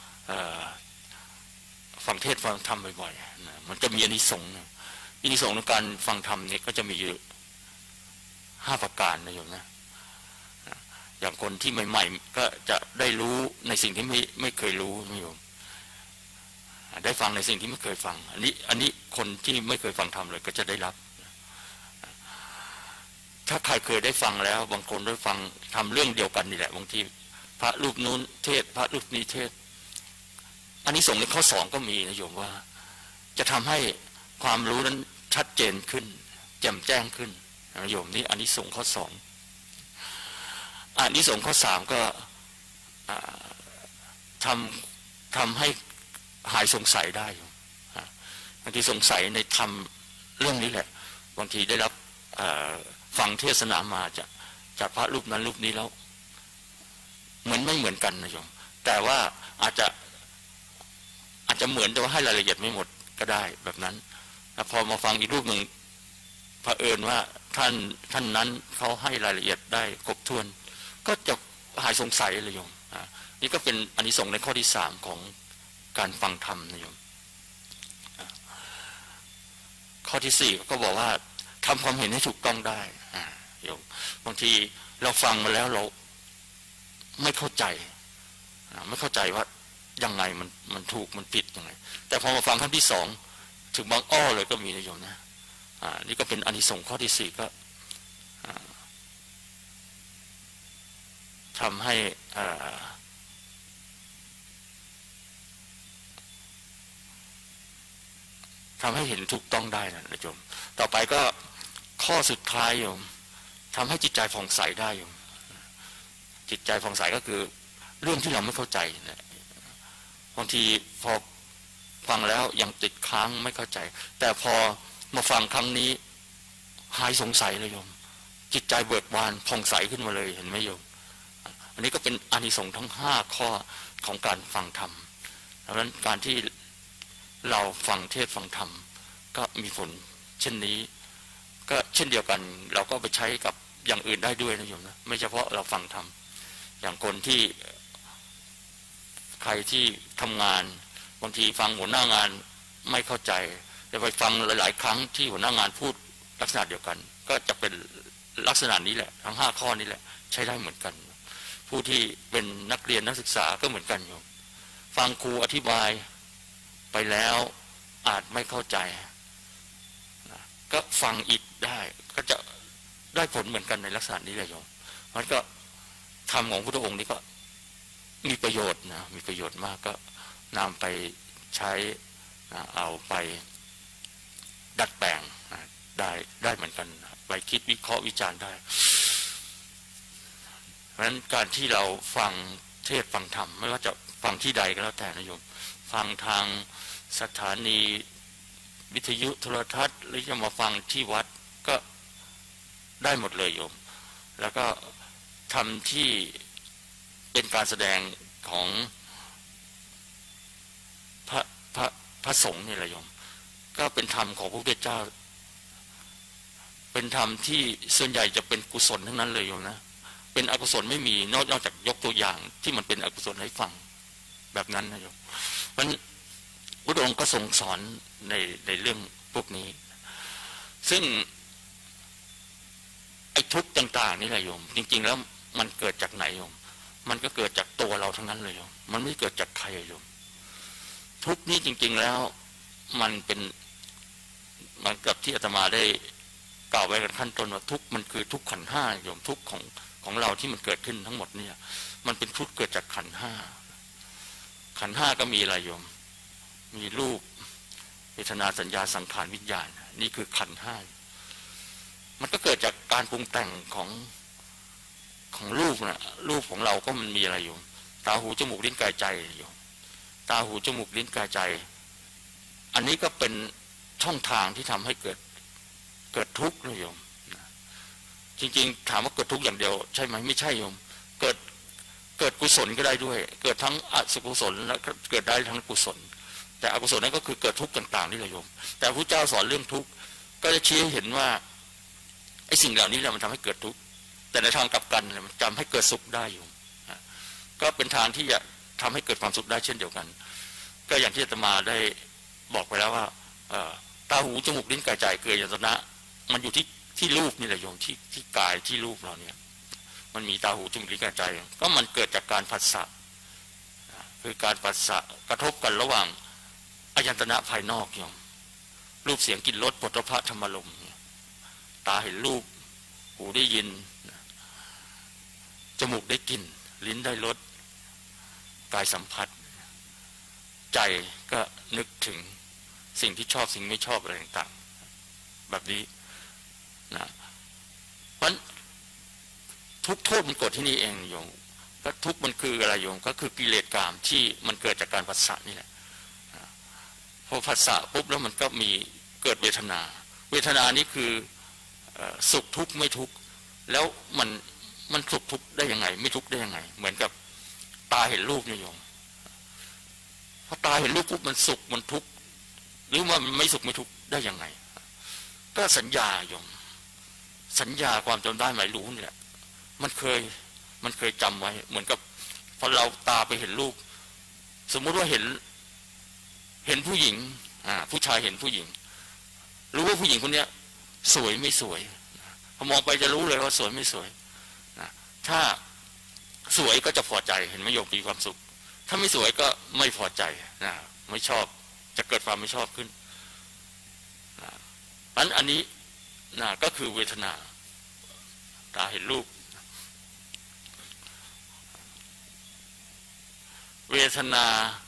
ฟังเทศน์ฟังธรรมบ่อยๆนะมันจะมีอานิสงส์อานิสงส์ในการฟังธรรมนี่ก็จะมีอยู่5 ประการนะโยมนะอย่างคนที่ใหม่ๆก็จะได้รู้ในสิ่งที่ไม่เคยรู้นะโยมได้ฟังในสิ่งที่ไม่เคยฟังอันนี้คนที่ไม่เคยฟังธรรมเลยก็จะได้รับถ้าใครเคยได้ฟังแล้วบางคนได้ฟังทำเรื่องเดียวกันนี่แหละบางทีพระรูปนู้นเทศพระรูปนี้เทศอานิสงส์ในข้อ2ก็มีนะโยมว่าจะทำให้ความรู้นั้นชัดเจนขึ้นแจ่มแจ้งขึ้นนะโยมนี่อานิสงส์ข้อ2อานิสงส์ข้อ3ก็ทำให้หายสงสัยได้โยมบางทีสงสัยในธรรมเรื่องนี้แหละบางทีได้รับฟังเทศนามาจากพระรูปนั้นรูปนี้แล้วเหมือนไม่เหมือนกันนะโยมแต่ว่าอาจจะเหมือนแต่ว่าให้รายละเอียดไม่หมดก็ได้แบบนั้นแล้วพอมาฟังอีกรูปหนึ่งเผอิญว่าท่านนั้นเขาให้รายละเอียดได้ครบถ้วนก็จะหายสงสัยเลยโยมนี่ก็เป็นอานิสงส์ในข้อที่3ของการฟังธรรมนะโยมข้อที่4ก็บอกว่าทำความเห็นให้ถูกต้องได้โยมบางทีเราฟังมาแล้วเราไม่เข้าใจว่ายังไงมันถูกมันผิดยังไงแต่พอมาฟังครั้งที่2ถึงบางอ้อเลยก็มีนะโยมนะนี่ก็เป็นอานิสงส์ข้อที่4ก็ทำให้เห็นถูกต้องได้นะโยมต่อไปก็ข้อสุดท้ายโยมทำให้จิตใจผ่องใสได้โยมจิตใจผ่องใสก็คือเรื่องที่เราไม่เข้าใจนะบางทีพอฟังแล้วยังติดค้างไม่เข้าใจแต่พอมาฟังครั้งนี้หายสงสัยเลยโยมจิตใจเบิกบานผ่องใสขึ้นมาเลยเห็นไหมโยมอันนี้ก็เป็นอานิสงส์ทั้ง5ข้อของการฟังธรรมดังนั้นการที่เราฟังเทศน์ฟังธรรมก็มีผลเช่นนี้ก็เช่นเดียวกันเราก็ไปใช้กับอย่างอื่นได้ด้วยนะโยมนะไม่เฉพาะเราฟังธรรมอย่างคนที่ใครที่ทำงานบางทีฟังหัวหน้างานไม่เข้าใจแต่ไปฟังหลายๆครั้งที่หัวหน้างานพูดลักษณะเดียวกันก็จะเป็นลักษณะนี้แหละทั้ง5ข้อนี้แหละใช้ได้เหมือนกันผู้ที่เป็นนักเรียนนักศึกษาก็เหมือนกันโยมฟังครูอธิบายไปแล้วอาจไม่เข้าใจก็ฟังอีกได้ก็จะได้ผลเหมือนกันในลักษณะนี้เลยโยมมันก็ธรรมของพระพุทธองค์นี้ก็มีประโยชน์นะมีประโยชน์มากก็นำไปใช้เอาไปดัดแปลงได้เหมือนกันไปคิดวิเคราะห์วิจารณ์ได้เพราะฉะนั้นการที่เราฟังเทศฟังธรรมไม่ว่าจะฟังที่ใดก็แล้วแต่นะโยมฟังทางสถานีวิทยุโทรทัศน์หรือจะมาฟังที่วัดก็ได้หมดเลยโยมแล้วก็ทำที่เป็นการแสดงของพระสงฆ์นี่แหละโยมก็เป็นธรรมของพระพุทธเจ้าเป็นธรรมที่ส่วนใหญ่จะเป็นกุศลทั้งนั้นเลยโยมนะเป็นอกุศลไม่มีนอกจากยกตัวอย่างที่มันเป็นอกุศลให้ฟังแบบนั้นนะโยมมันพระองค์ก็ทรงสอนในเรื่องพวกนี้ซึ่งไอ้ทุกข์ต่างๆนี่แหละโยมจริงๆแล้วมันเกิดจากไหนโยมมันก็เกิดจากตัวเราทั้งนั้นเลยโยมมันไม่เกิดจากใครโยมทุกข์นี้จริงๆแล้วมันกับที่อาตมาได้กล่าวไว้กันขั้นต้นว่าทุกข์มันคือทุกข์ขันธ์5โยมทุกข์ของเราที่มันเกิดขึ้นทั้งหมดเนี่ยมันเป็นทุกข์เกิดจากขันธ์5ขันธ์5ก็มีอะไรโยมมีรูปเวทนาสัญญาสังขารวิญญาณนี่คือขันธ์5มันก็เกิดจากการปรุงแต่งของรูปนะรูปของเราก็มันมีอะไรอยู่ตาหูจมูกลิ้นกายใจอยู่ตาหูจมูกลิ้นกายใจอันนี้ก็เป็นช่องทางที่ทำให้เกิดทุกข์นะโยมจริงๆถามว่าเกิดทุกข์อย่างเดียวใช่ไหมไม่ใช่โยมเกิดกุศลก็ได้ด้วยเกิดทั้งอกุศลและเกิดได้ทั้งกุศลแต่อกุศลนั้นก็คือเกิดทุกข์ต่างๆนี่แหละโยมแต่พระเจ้าสอนเรื่องทุกข์ก็จะชี้ให้เห็นว่าไอ้สิ่งเหล่านี้แหละมันทำให้เกิดทุกข์แต่ในทางกลับกันมันทำให้เกิดสุขได้อยู่ก็เป็นทางที่จะทำให้เกิดความสุขได้เช่นเดียวกันก็อย่างที่อาตมาได้บอกไปแล้วว่าตาหูจมูกลิ้นกายใจเกิดยตนะมันอยู่ที่รูปนี่แหละโยมที่กายที่รูปเราเนี่ยมันมีตาหูจมูกลิ้นกายใจก็มันเกิดจากการผัสสะคือการผัสสะกระทบกันระหว่างอายตนะภายนอกโยมรูปเสียงกลิ่นรสโผฏฐัพพะธรรมารมณ์ตาเห็นรูปหูได้ยินจมูกได้กลิ่นลิ้นได้รสกายสัมผัสใจก็นึกถึงสิ่งที่ชอบสิ่งไม่ชอบอะไรต่างๆแบบนี้นะเพราะทุกโทษมันเกิดที่นี่เองโยมก็ทุกมันคืออะไรโยมก็คือกิเลสกามที่มันเกิดจากการผัสสะนี่แหละพอผัสสะปุ๊บแล้วมันก็มีเกิดเวทนาเวทนานี้คือสุขทุกข์ไม่ทุกข์แล้วมันสุขทุกข์ได้ยังไงไม่ทุกข์ได้ยังไงเหมือนกับตาเห็นรูปเนี่ยโยมพอตาเห็นรูปปุ๊บมันสุขมันทุกข์หรือว่ามันไม่สุขไม่ทุกข์ได้ยังไงก็สัญญาโยมสัญญาความจำได้หมายรู้นี่แหละมันเคยจำไว้เหมือนกับพอเราตาไปเห็นรูปสมมุติว่าเห็นผู้หญิงผู้ชายเห็นผู้หญิงรู้ว่าผู้หญิงคนนี้สวยไม่สวยพอมองไปจะรู้เลยว่าสวยไม่สวยนะถ้าสวยก็จะพอใจเห็นไหมโยมมีความสุขถ้าไม่สวยก็ไม่พอใจนะไม่ชอบจะเกิดความไม่ชอบขึ้นนะอันนี้นะก็คือเวทนาตาเห็นรูปเวทนา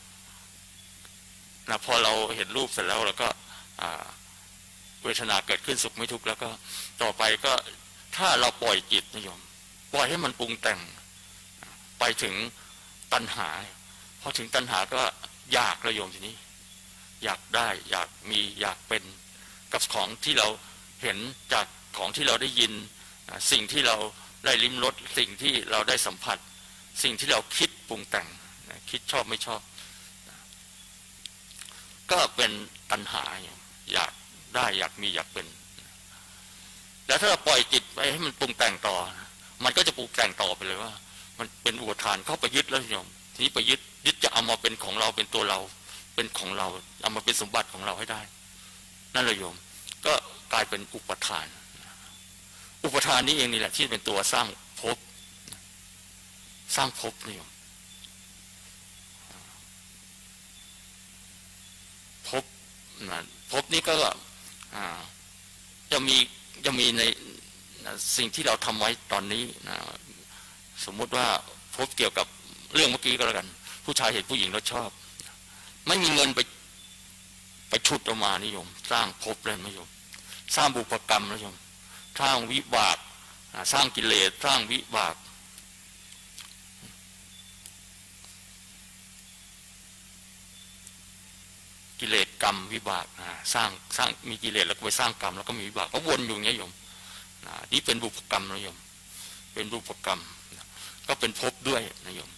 นะพอเราเห็นรูปเสร็จแล้วเราก็เวทนาเกิดขึ้นสุขไม่ทุกข์แล้วก็ต่อไปก็ถ้าเราปล่อยจิตนะโยมปล่อยให้มันปรุงแต่งไปถึงตัณหาพอถึงตัณหาก็อยากระโยมทีนี้อยากได้อยากมีอยากเป็นกับของที่เราเห็นจากของที่เราได้ยินสิ่งที่เราได้ลิ้มรสสิ่งที่เราได้สัมผัสสิ่งที่เราคิดปรุงแต่งคิดชอบไม่ชอบก็เป็นตัณหาอยากได้อยากมีอยากเป็นแล้วถ้าเราปล่อยจิตไปให้มันปรุงแต่งต่อมันก็จะปรุงแต่งต่อไปเลยว่ามันเป็นอุปทานเข้าไปยึดแล้วโยมทีนี้ไปยึดจะเอามาเป็นของเราเป็นตัวเราเป็นของเราเอามาเป็นสมบัติของเราให้ได้นั่นเลยโยมก็กลายเป็นอุปทานนี้เองนี่แหละที่เป็นตัวสร้างภพนี่โยมภพนี้ก็จะมีในสิ่งที่เราทำไว้ตอนนี้นะสมมุติว่าภพเกี่ยวกับเรื่องเมื่อกี้ก็แล้วกันผู้ชายเห็นผู้หญิงแล้วชอบไม่มีเงินไปฉุดออกมานิยมสร้างภพเลยนิยมสร้างบุพกรรมนิยมสร้างวิบากสร้างกิเลสสร้างวิบากกิเลสกรรมวิบากสร้างมีกิเลสแล้วก็ไปสร้างกรรมแล้วก็มีวิบากก็วนอยู่อย่างนี้โยมนี่เป็นบุพกรรมนะโยมเป็นบุพกรรมก็เป็นภพด้วยนะโยม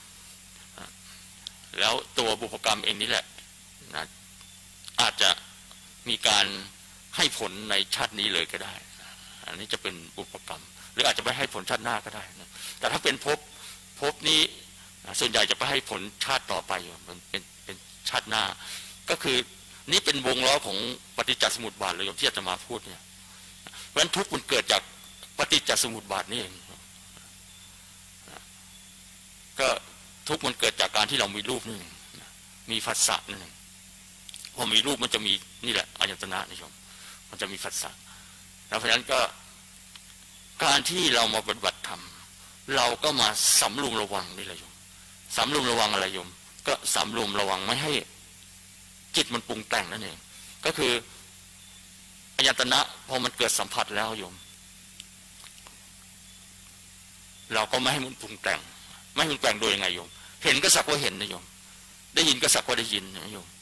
แล้วตัวบุพกรรมเองนี่แหละอาจจะมีการให้ผลในชาตินี้เลยก็ได้อันนี้จะเป็นบุพกรรมหรืออาจจะไม่ให้ผลชาติหน้าก็ได้นะแต่ถ้าเป็นภพนี้ส่วนใหญ่จะไปให้ผลชาติต่อไปมันเป็นชาติหน้าก็คือนี่เป็นวงล้อของปฏิจจสมุปบาทเลยที่อาตมาพูดเนี่ยเพราะฉะนั้นทุกข์มันเกิดจากปฏิจจสมุปบาทนี่เองก็ทุกข์มันเกิดจากการที่เรามีรูปนี่มีผัสสะนั่นเองพอมีรูปมันจะมีนี่แหละอายตนะนี่ชมมันจะมีผัสสะแล้วเพราะฉะนั้นก็การที่เรามาปฏิบัติธรรมเราก็มาสำรวมระวังนี่แหละโยมสำรวมระวังอะไรโยมก็สำรวมระวังไม่ให้จิตมันปรุงแต่งนั่นเองก็คืออายตนะพอมันเกิดสัมผัสแล้วโยมเราก็ไม่ให้มันปรุงแต่งไม่ให้มันแต่งโดยยังไงโยมเห็นก็สักว่าเห็นนะโยมได้ยินก็สักว่าได้ยินนะโยม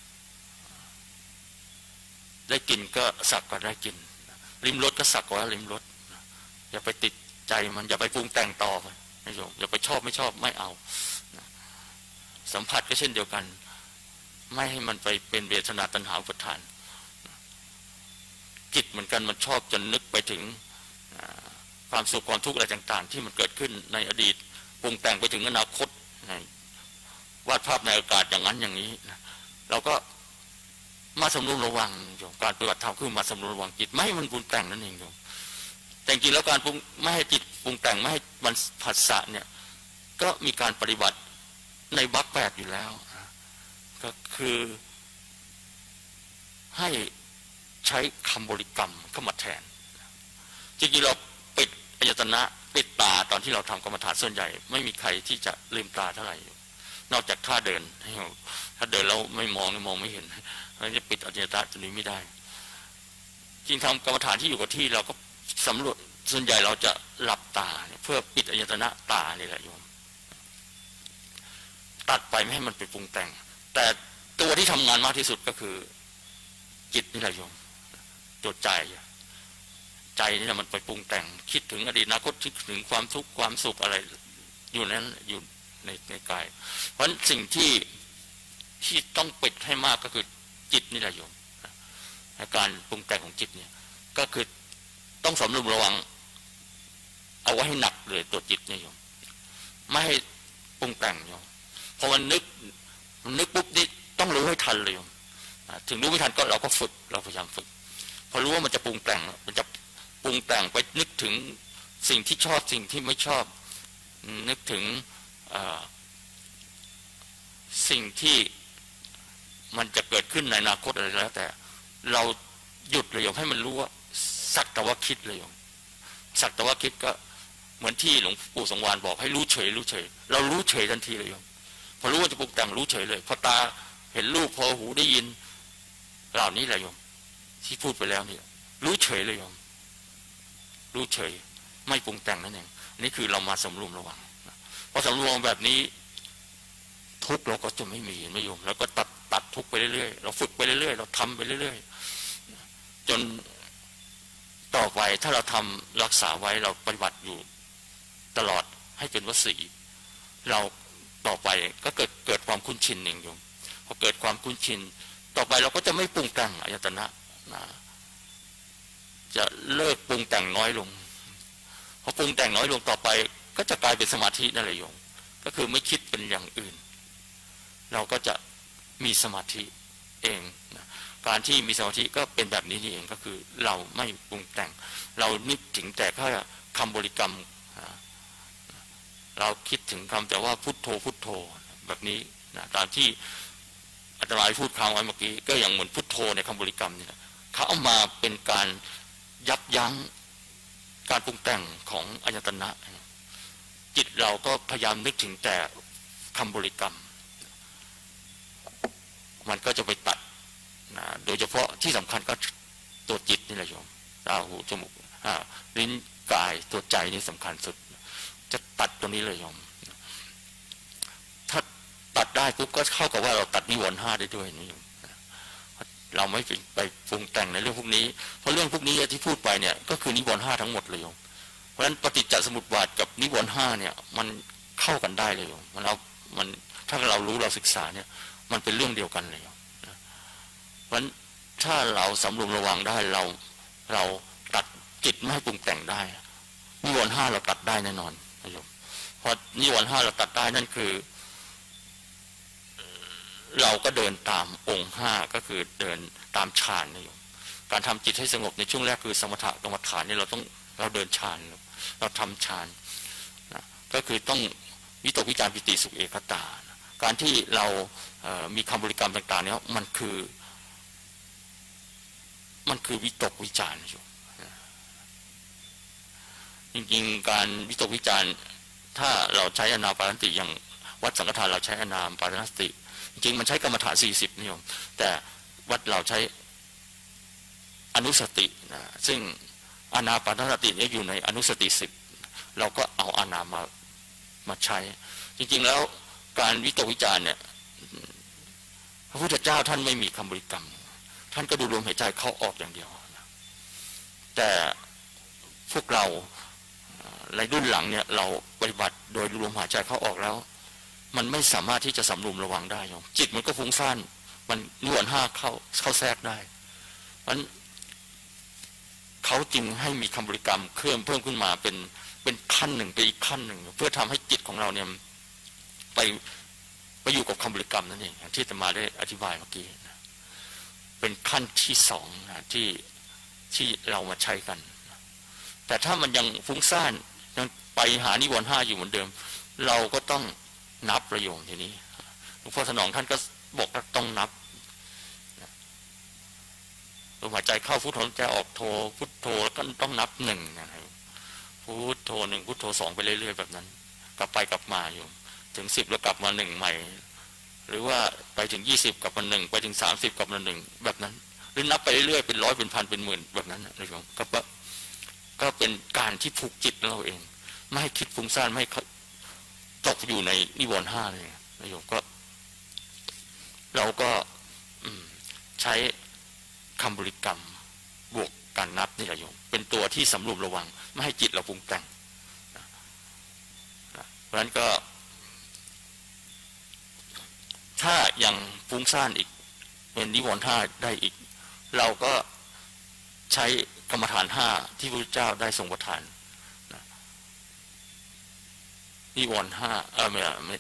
ได้กินก็สักว่าได้กินลิ้มรสก็สักว่าลิ้มรสอย่าไปติดใจมันอย่าไปปรุงแต่งต่อนะโยมอย่าไปชอบไม่ชอบไม่เอาสัมผัสก็เช่นเดียวกันไม่ให้มันไปเป็นเวทนาตัณหาอุปทานจิตเหมือนกันมันชอบจนนึกไปถึงความสุขความทุกข์อะไรต่างๆที่มันเกิดขึ้นในอดีตปรุงแต่งไปถึงอนาคตวาดภาพในอากาศอย่างนั้นอย่างนี้เราก็มาสำรวมระวังโยมการปฏิบัติธรรมคือมาสำรวมระวังจิตไม่ให้มันปรุงแต่งนั่นเองโยมแต่จริงๆแล้วการปรุงไม่ให้จิตปรุงแต่งไม่ให้มันผัสสะเนี่ยก็มีการปฏิบัติในวรรคแปดอยู่แล้วก็คือให้ใช้คำบริกรรมเข้ามาแทนจริงๆเราปิดอายตนะปิดตาตอนที่เราทำกรรมฐานส่วนใหญ่ไม่มีใครที่จะลืมตาเท่าไหร่นอกจากท่าเดินถ้าเดินแล้วไม่มองไม่เห็นเราจะปิดอายตนะตัวนี้ไม่ได้จริงทำกรรมฐานที่อยู่กับที่เราก็สำรวจส่วนใหญ่เราจะหลับตาเพื่อปิดอายตนะตานี่แหละโยมตัดไปไม่ให้มันไปปรุงแต่งแต่ตัวที่ทำงานมากที่สุดก็คือจิตนี่แหละโยมตัวใจนี่แหละมันไปปรุงแต่งคิดถึงอดีตอนาคตคิดถึงความทุกข์ความสุขอะไรอยู่นั้นอยู่ในกายเพราะสิ่งที่ต้องปิดให้มากก็คือจิตนี่แหละโยมอาการปรุงแต่งของจิตเนี่ยก็คือต้องสำรวมระวังเอาไว้ให้หนักเลยตัวจิตเนี่ยโยมไม่ให้ปรุงแต่งโยมพอมันนึกปุ๊บนี่ต้องรู้ให้ทันเลยโยมถึงรู้ไม่ทันก็เราก็ฝึกเราพยายามฝึกพอรู้ว่ามันจะปรุงแต่งมันจะปรุงแต่งไปนึกถึงสิ่งที่ชอบสิ่งที่ไม่ชอบนึกถึงสิ่งที่มันจะเกิดขึ้นในอนาคตอะไรแล้วแต่เราหยุดเลยโยมให้มันรู้ว่าสักแต่ว่าคิดเลยโยมสักแต่ว่าคิดก็เหมือนที่หลวงปู่สงวานบอกให้รู้เฉยเรารู้เฉยทันทีเลยโยมพอรู้ว่าจะปรุงแต่งรู้เฉยเลยพอตาเห็นรูปพอหูได้ยินเหล่านี้แหละโยมที่พูดไปแล้วนี่รู้เฉยเลยโยมรู้เฉยไม่ปรุงแต่งนั่นเองนี่คือเรามาสำรวมระวังพอสำรวมแบบนี้ทุกเราก็จะไม่มีไม่โยมแล้วก็ตัดทุกไปเรื่อยๆเราฝึกไปเรื่อยๆเราทำไปเรื่อยๆจนต่อไปถ้าเราทำรักษาไว้เราปฏิบัติอยู่ตลอดให้เป็นวสีเราต่อไปก็เกิดความคุ้นชินเองโยมพอเกิดความคุ้นชินต่อไปเราก็จะไม่ปรุงแต่งอายตนะจะเลิกปรุงแต่งน้อยลงพอปรุงแต่งน้อยลงต่อไปก็จะกลายเป็นสมาธินั่นแหละโยมก็คือไม่คิดเป็นอย่างอื่นเราก็จะมีสมาธิเองการที่มีสมาธิก็เป็นแบบนี้นี่เองก็คือเราไม่ปรุงแต่งเรานึกถึงแต่แค่คำบริกรรมเราคิดถึงคำแต่ว่าพุทโธพุทโธแบบนี้นะตามที่อาจารย์พูดค้างไว้เมื่อกี้ก็อย่างเหมือนพุทโธในคำบริกรรมนี่นะเขาเอามาเป็นการยับยั้งการปรุงแต่งของอายตนะจิตเราก็พยายามนึกถึงแต่คำบริกรรมมันก็จะไปตัดนะโดยเฉพาะที่สำคัญก็ตัวจิตนี่แหละโยมตาหูจมูกลิ้นกายตัวใจนี่สำคัญสุดจะตัดตัวนี้เลยโยมถ้าตัดได้ปุ๊บก็เข้ากับว่าเราตัดนิวรณ์5ได้ด้วยนี่โยมเราไม่ไปปรุงแต่งในเรื่องพวกนี้เพราะเรื่องพวกนี้ที่พูดไปเนี่ยก็คือนิวรณ์5ทั้งหมดเลยโยมเพราะฉะนั้นปฏิจจสมุปบาทกับนิวรณ์5เนี่ยมันเข้ากันได้เลยโยมมันถ้าเรารู้เราศึกษาเนี่ยมันเป็นเรื่องเดียวกันเลยเพราะฉะนั้นถ้าเราสำรวมระวังได้เราตัดจิตไม่ให้ปรุงแต่งได้นิวรณ์5เราตัดได้แน่นอนนะโยมพอนิวรณ์5เราตัดได้นั่นคือเราก็เดินตามองค์5ก็คือเดินตามฌานนะโยมการทำจิตให้สงบในช่วงแรกคือสมถะกรรมฐานนี่เราเดินฌานเราทำฌานนะก็คือต้องวิตกวิจารปิติสุขเอกตาการที่เรามีคำบริกรรมต่างๆเนี่ยมันคือวิตกวิจารอยู่จริงๆการวิตกวิจารถ้าเราใช้อนาปานสติอย่างวัดสังฆทานเราใช้อนาปานสติจริงมันใช้กรรมฐาน40นิยมแต่วัดเราใช้อนุสตินะซึ่งอนาปานสติเนี่ยอยู่ในอนุสติ10เราก็เอาอานามาใช้จริงๆแล้วการวิตกวิจารเนี่ยพระพุทธเจ้าท่านไม่มีคำบริกรรมท่านก็ดูลมหายใจเข้าออกอย่างเดียวแต่พวกเราในรุ่นหลังเนี่ยเราปฏิบัติโดยลมหายใจเข้าออกแล้วมันไม่สามารถที่จะสำรวมระวังได้โยมจิตมันก็ฟุ้งซ่านมันนิวรณ์5เข้าแทรกได้เพราะฉะนั้นเขาจึงให้มีคำบริกรรมเคลื่อนเพิ่มขึ้นมาเป็นขั้นหนึ่งไปอีกขั้นหนึ่งเพื่อทำให้จิตของเราเนี่ยไปอยู่กับคำบริกรรมนั่นเองที่อาตมาได้อธิบายเมื่อกี้เป็นขั้นที่2นะที่เรามาใช้กันแต่ถ้ามันยังฟุ้งซ่านยังไปหานิวรณ์5อยู่เหมือนเดิมเราก็ต้องนับประโยชน์ทีนี้หลวงพ่อสนองท่านก็บอกว่าต้องนับลมหายใจเข้าพุทโธใจออกโธพุทโธแล้วก็ต้องนับ1นะครับพุทโธ1พุทโธ2ไปเรื่อยๆแบบนั้นกลับไปกลับมาอยู่ถึง10แล้วกลับมา1ใหม่หรือว่าไปถึง20กลับมา1ไปถึง30กลับมา1แบบนั้นหรือนับไปเรื่อยๆเป็นร้อยเป็นพันเป็นหมื่นแบบนั้นนะโยมก็เป็นการที่ผูกจิตเราเองไม่ให้คิดฟุ้งซ่านไม่ให้ตกอยู่ในนิวรณ์5เลยนะโยมก็เราก็ใช้คำบริกรรมบวกการนับนี่แหละโยมเป็นตัวที่สำรวมระวังไม่ให้จิตเราปรุงแต่งเพราะฉะนั้นก็ถ้ายังฟุ้งซ่านอีกเป็นนิวรณ์5ได้อีกเราก็ใช้กรรมฐาน5ที่พระพุทธเจ้าได้ทรงประทานนิวรณ์5ไม่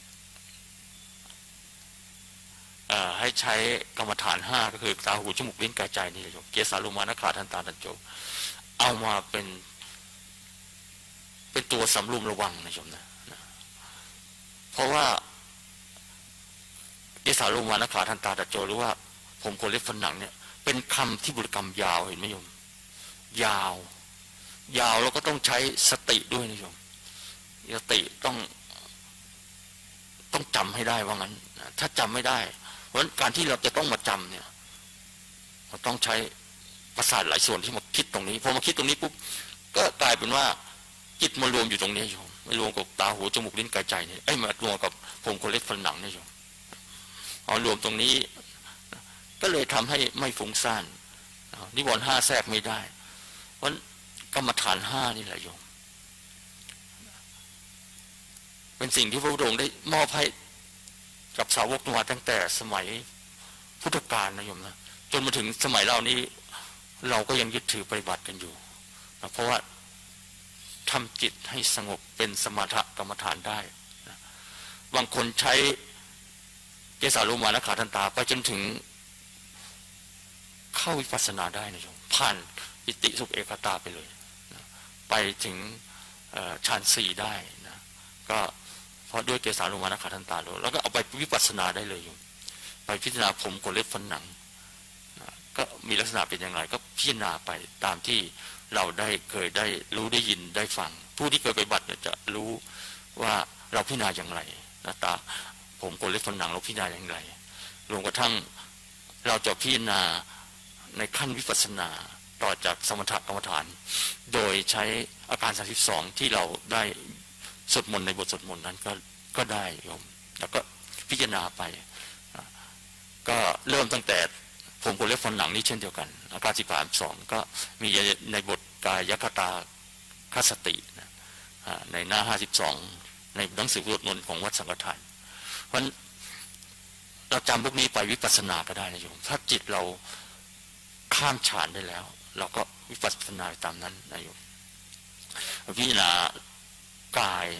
ให้ใช้กรรมฐาน5ก็คือตาหูจมูกลิ้นกายใจนี่แหละโยมเกสาโลมานะขาทันตาทันโจเอามาเป็นตัวสำรวมระวังนะโยมนะเพราะว่าเกสาโลมานะขาทันตาทันโจหรือว่าผมขนเล็บฟันหนังเนี่ยเป็นคำที่บริกรรมยาวเห็นไหมโยมยาวแล้วก็ต้องใช้สติด้วยนะโยมสติต้องจำให้ได้ว่างั้นถ้าจำไม่ได้เพราะการที่เราจะต้องมาจำเนี่ยเราต้องใช้ประสาทหลายส่วนที่มาคิดตรงนี้พอมาคิดตรงนี้ปุ๊บก็กลายเป็นว่าจิตมารวมอยู่ตรงนี้โยมไม่รวมกับตาหูจมูกลิ้นกายใจเนี่ยมารวมกับผมขนเล็บฟันหนังเนี่ยโยมเอารวมตรงนี้ก็เลยทำให้ไม่ฟุ้งซ่านนิวรณ์5แทรกไม่ได้เพราะกรรมฐาน5นี่แหละโยมเป็นสิ่งที่พระพุทธองค์ได้มอบให้กับสาวกมาตั้งแต่สมัยพุทธกาลนะโยมนะจนมาถึงสมัยเรานี้เราก็ยังยึดถือปฏิบัติกันอยู่นะเพราะว่าทำจิตให้สงบเป็นสมถกรรมฐานได้นะบางคนใช้เกสาโลมานะขาทันตาไปจนถึงเข้าวิปัสสนาได้นะโยมผ่านปิติสุขเอกตาไปเลยนะไปถึงฌาน4ได้นะก็เพราะด้วยเกสาโลมานะขาทันตาแล้วก็เอาไปวิปัสสนาได้เลยโยมไปพิจารณาผมขนเล็บฟันหนังนะก็มีลักษณะเป็นอย่างไรก็พิจารณาไปตามที่เราเคยได้รู้ได้ยินได้ฟังผู้ที่เคยไปบัติจะรู้ว่าเราพิจารณาอย่างไรนะตาผมขนเล็บฟันหนังเราพิจารณาอย่างไรรวมกระทั่งเราจะพิจารณาในขั้นวิปัสสนาต่อจากสมถกรรมฐานโดยใช้อาการ32ที่เราได้สวดมนต์ในบทสวดมนต์นั้นก็ได้โยมแล้วก็พิจารณาไปก็เริ่มตั้งแต่ผมขนเล็บฟันหนังนี่เช่นเดียวกันอาการ32ก็มีในบทกายคตาคสติในหน้า52ในหนังสือสวดมนต์ของวัดสังฆทานเพราะเราจำพวกนี้ไปวิปัสสนาก็ได้นะโยมถ้าจิตเราข้ามฌานได้แล้วเราก็วิปัสสนาตามนั้นนะโยมพิจารณากาย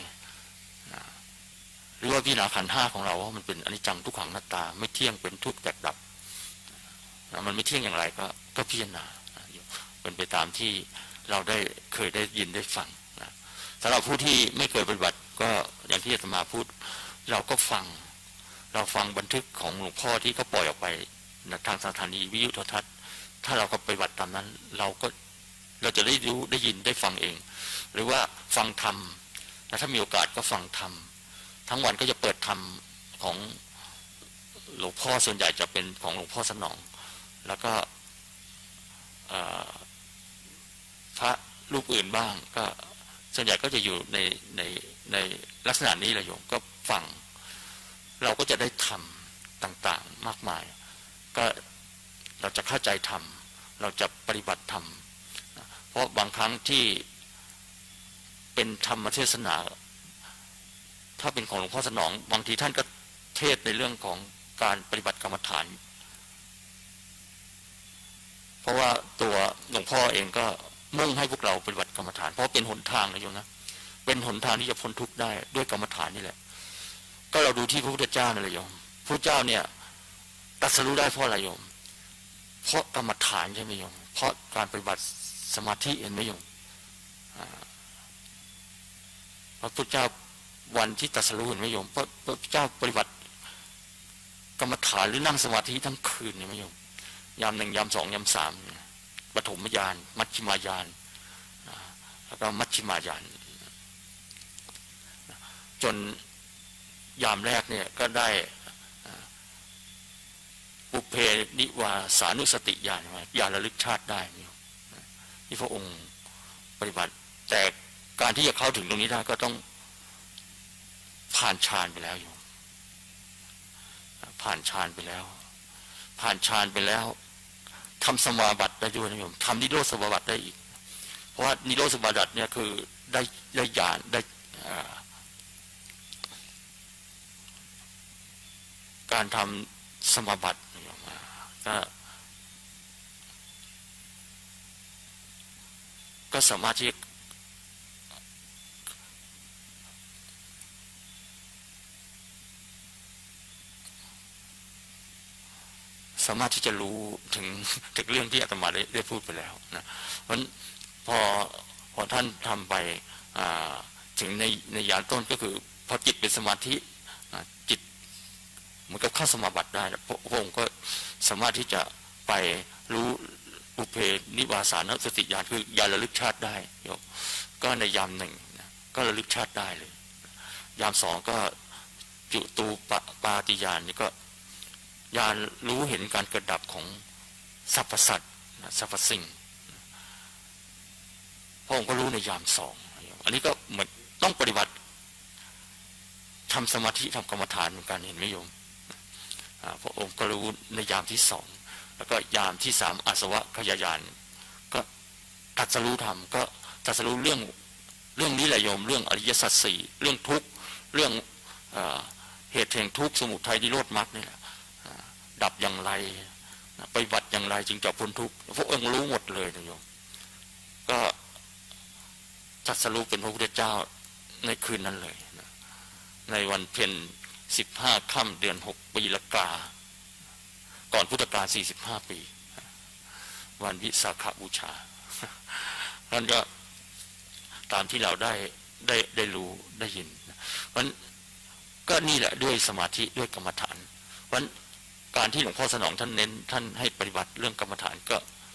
หรือว่าพิจารณาขันธ์5ของเราว่ามันเป็นอนิจจังทุกขังอนัตตาไม่เที่ยงเป็นทุกข์แตกดับมันไม่เที่ยงอย่างไรก็พิจารณาเป็นไปตามที่เราเคยได้ยินได้ฟังสำหรับผู้ที่ไม่เคยปฏิบัติก็อย่างที่อาตมาพูดเราก็ฟังบันทึกของหลวงพ่อที่เขาปล่อยออกไปทางสถานีวิทยุโทรทัศน์ถ้าเราก็ปฏิบัติตามนั้นเราจะได้รู้ได้ยินได้ฟังเองหรือว่าฟังธรรมถ้ามีโอกาสก็ฟังธรรมทั้งวันก็จะเปิดธรรมของหลวงพ่อส่วนใหญ่จะเป็นของหลวงพ่อสนองแล้วก็พระรูปอื่นบ้างก็ส่วนใหญ่ก็จะอยู่ในลักษณะนี้แหละโยมก็ฟังเราก็จะได้ธรรมต่างๆมากมายก็เราจะเข้าใจธรรมเราจะปฏิบัติธรรมเพราะบางครั้งที่เป็นธรรมเทศนาถ้าเป็นของหลวงพ่อสนองบางทีท่านก็เทศในเรื่องของการปฏิบัติกรรมฐานเพราะว่าตัวหลวงพ่อเองก็มุ่งให้พวกเราปฏิบัติกรรมฐานเพราะเป็นหนทางนะโยมนะเป็นหนทางที่จะพ้นทุกข์ได้ด้วยกรรมฐานนี่แหละก็เราดูที่พระพุทธเจ้านั่นแหละโยมพระเจ้าเนี่ยตรัสรู้ได้เพราะอะไรโยมเพราะกรรมฐานใช่ไหมโยมเพราะการปฏิบัติสมาธิเห็นไหมโยมพระพุทธเจ้าวันที่ตรัสรู้เห็นไหมโยมพระพุทธเจ้าปฏิบัติกรรมฐานหรือนั่งสมาธิทั้งคืนเห็นไหมโยมยาม1ยาม2ยาม3ปฐมญาณมัชฌิมญาณแล้วก็มัชฌิมญาณจนยามแรกเนี่ยก็ได้ปุเพนิวาสานุสติญาณญาณระลึกชาติได้นี่พระองค์ปฏิบัติแต่การที่จะเข้าถึงตรงนี้ได้ก็ต้องผ่านฌานไปแล้วอยู่ผ่านฌานไปแล้วทำสมาบัติได้ด้วยนะโยมทำนิโรธสมาบัติได้อีกเพราะว่านิโรธสมาบัติเนี่ยคือได้ญาณได้การทำสมาบัติก็สามารถที่จะรู้ถึงเรื่องที่อาตมาได้พูดไปแล้วนะเพราะฉะนั้นพอท่านทำไปถึงในยานต้นก็คือพอจิตเป็นสมาธิจิตเหมือนกับเข้าสมาบัติได้พระองค์ก็สามารถที่จะไปรู้อุเพนิวาสานุสติญาณคือญาณระลึกชาติได้ก็ในยามหนึ่งก็ระลึกชาติได้เลยยามสองก็จุตูปาติญาณนี่ก็ญาณรู้เห็นการเกิดดับของสรรพสัตว์สรรพสิ่งพระองค์ก็รู้ในยามสองอันนี้ก็เหมือนต้องปฏิบัติทำสมาธิทำกรรมฐานเหมือนกันเห็นไหมโยมพระองค์ก็รู้ในยามที่สองแล้วก็ยามที่สามอาสวะขยายานก็ตรัสรู้ธรรมก็ตรัสรู้เรื่องนี้แหละโยมเรื่องอริยสัจสี่เรื่องทุกข์เรื่องเหตุแห่งทุกข์สมุทัยนิโรธมรรคนี่แหละดับอย่างไรปฏิบัติอย่างไรจึงจะพ้นทุกข์พระองค์รู้หมดเลยนะโยมก็ตรัสรู้เป็นพระพุทธเจ้าในคืนนั้นเลยนะในวันเพ็ญ15 ค่ำเดือน 6 ปีละกาก่อนพุทธกาล45 ปีวันวิสาขบูชานั่นก็ตามที่เราได้รู้ได้ยินเพราะก็นี่แหละด้วยสมาธิด้วยกรรมฐานเพราะการที่หลวงพ่อสนองท่านเน้นท่านให้ปฏิบัติเรื่องกรรมฐานก็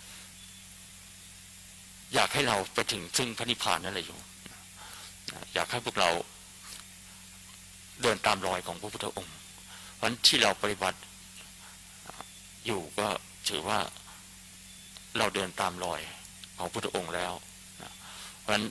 อยากให้เราไปถึงซึ่งพระนิพพานนั่นแหละอยู่อยากให้พวกเราเดินตามรอยของพระพุทธองค์เพราะที่เราปฏิบัติอยู่ก็ถือว่าเราเดินตามรอยของพระพุทธองค์แล้วเพราะฉะนั้น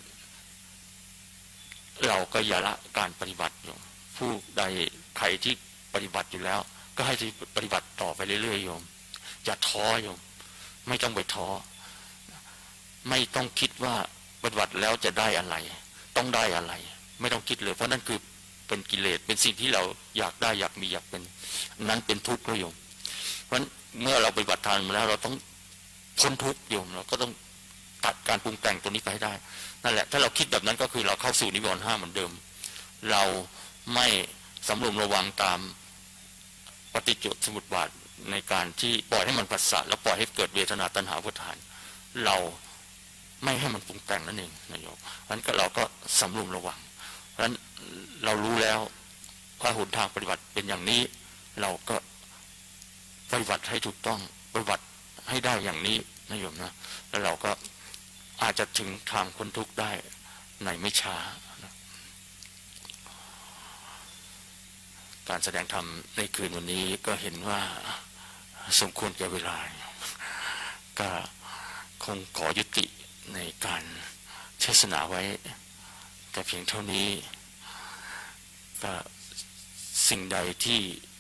เราก็อย่าละการปฏิบัติอยู่ผู้ใดใครที่ปฏิบัติอยู่แล้วก็ให้ปฏิบัติต่อไปเรื่อยๆโยมอย่าท้อโยมไม่ต้องไปท้อไม่ต้องคิดว่าปฏิบัติแล้วจะได้อะไรต้องได้อะไรไม่ต้องคิดเลยเพราะนั่นคือเป็นกิเลสเป็นสิ่งที่เราอยากได้อยากมีอยากเป็นนั้นเป็นทุกข์โยมเพราะเมื่อเราปฏิบัติทานมาแล้วเราต้องพ้นทุกข์โยมเราก็ต้องตัดการปรุงแต่งตัวนี้ไปให้ได้นั่นแหละถ้าเราคิดแบบนั้นก็คือเราเข้าสู่นิวรณ์5เหมือนเดิมเราไม่สำรวมระวังตามปฏิจจสมุปบาทในการที่ปล่อยให้มันผัสสะแล้วปล่อยให้เกิดเวทนาตัณหาอุปาทานเราไม่ให้มันปรุงแต่งนั่นเองนะโยมเพราะฉะนั้นเราก็สำรวมระวังเพราะฉะนั้นเรารู้แล้วว่าหนทางปฏิบัติเป็นอย่างนี้เราก็ปฏิบัติให้ถูกต้องปฏิบัติให้ได้อย่างนี้นะโยมนะแล้วเราก็อาจจะถึงทางพ้นทุกข์ได้ในไม่ช้าการแสดงธรรมในคืนวันนี้ก็เห็นว่าสมควรแก่เวลาก็คงขอยุติในการเทศนาไว้แต่เพียงเท่านี้ก็สิ่งใดที่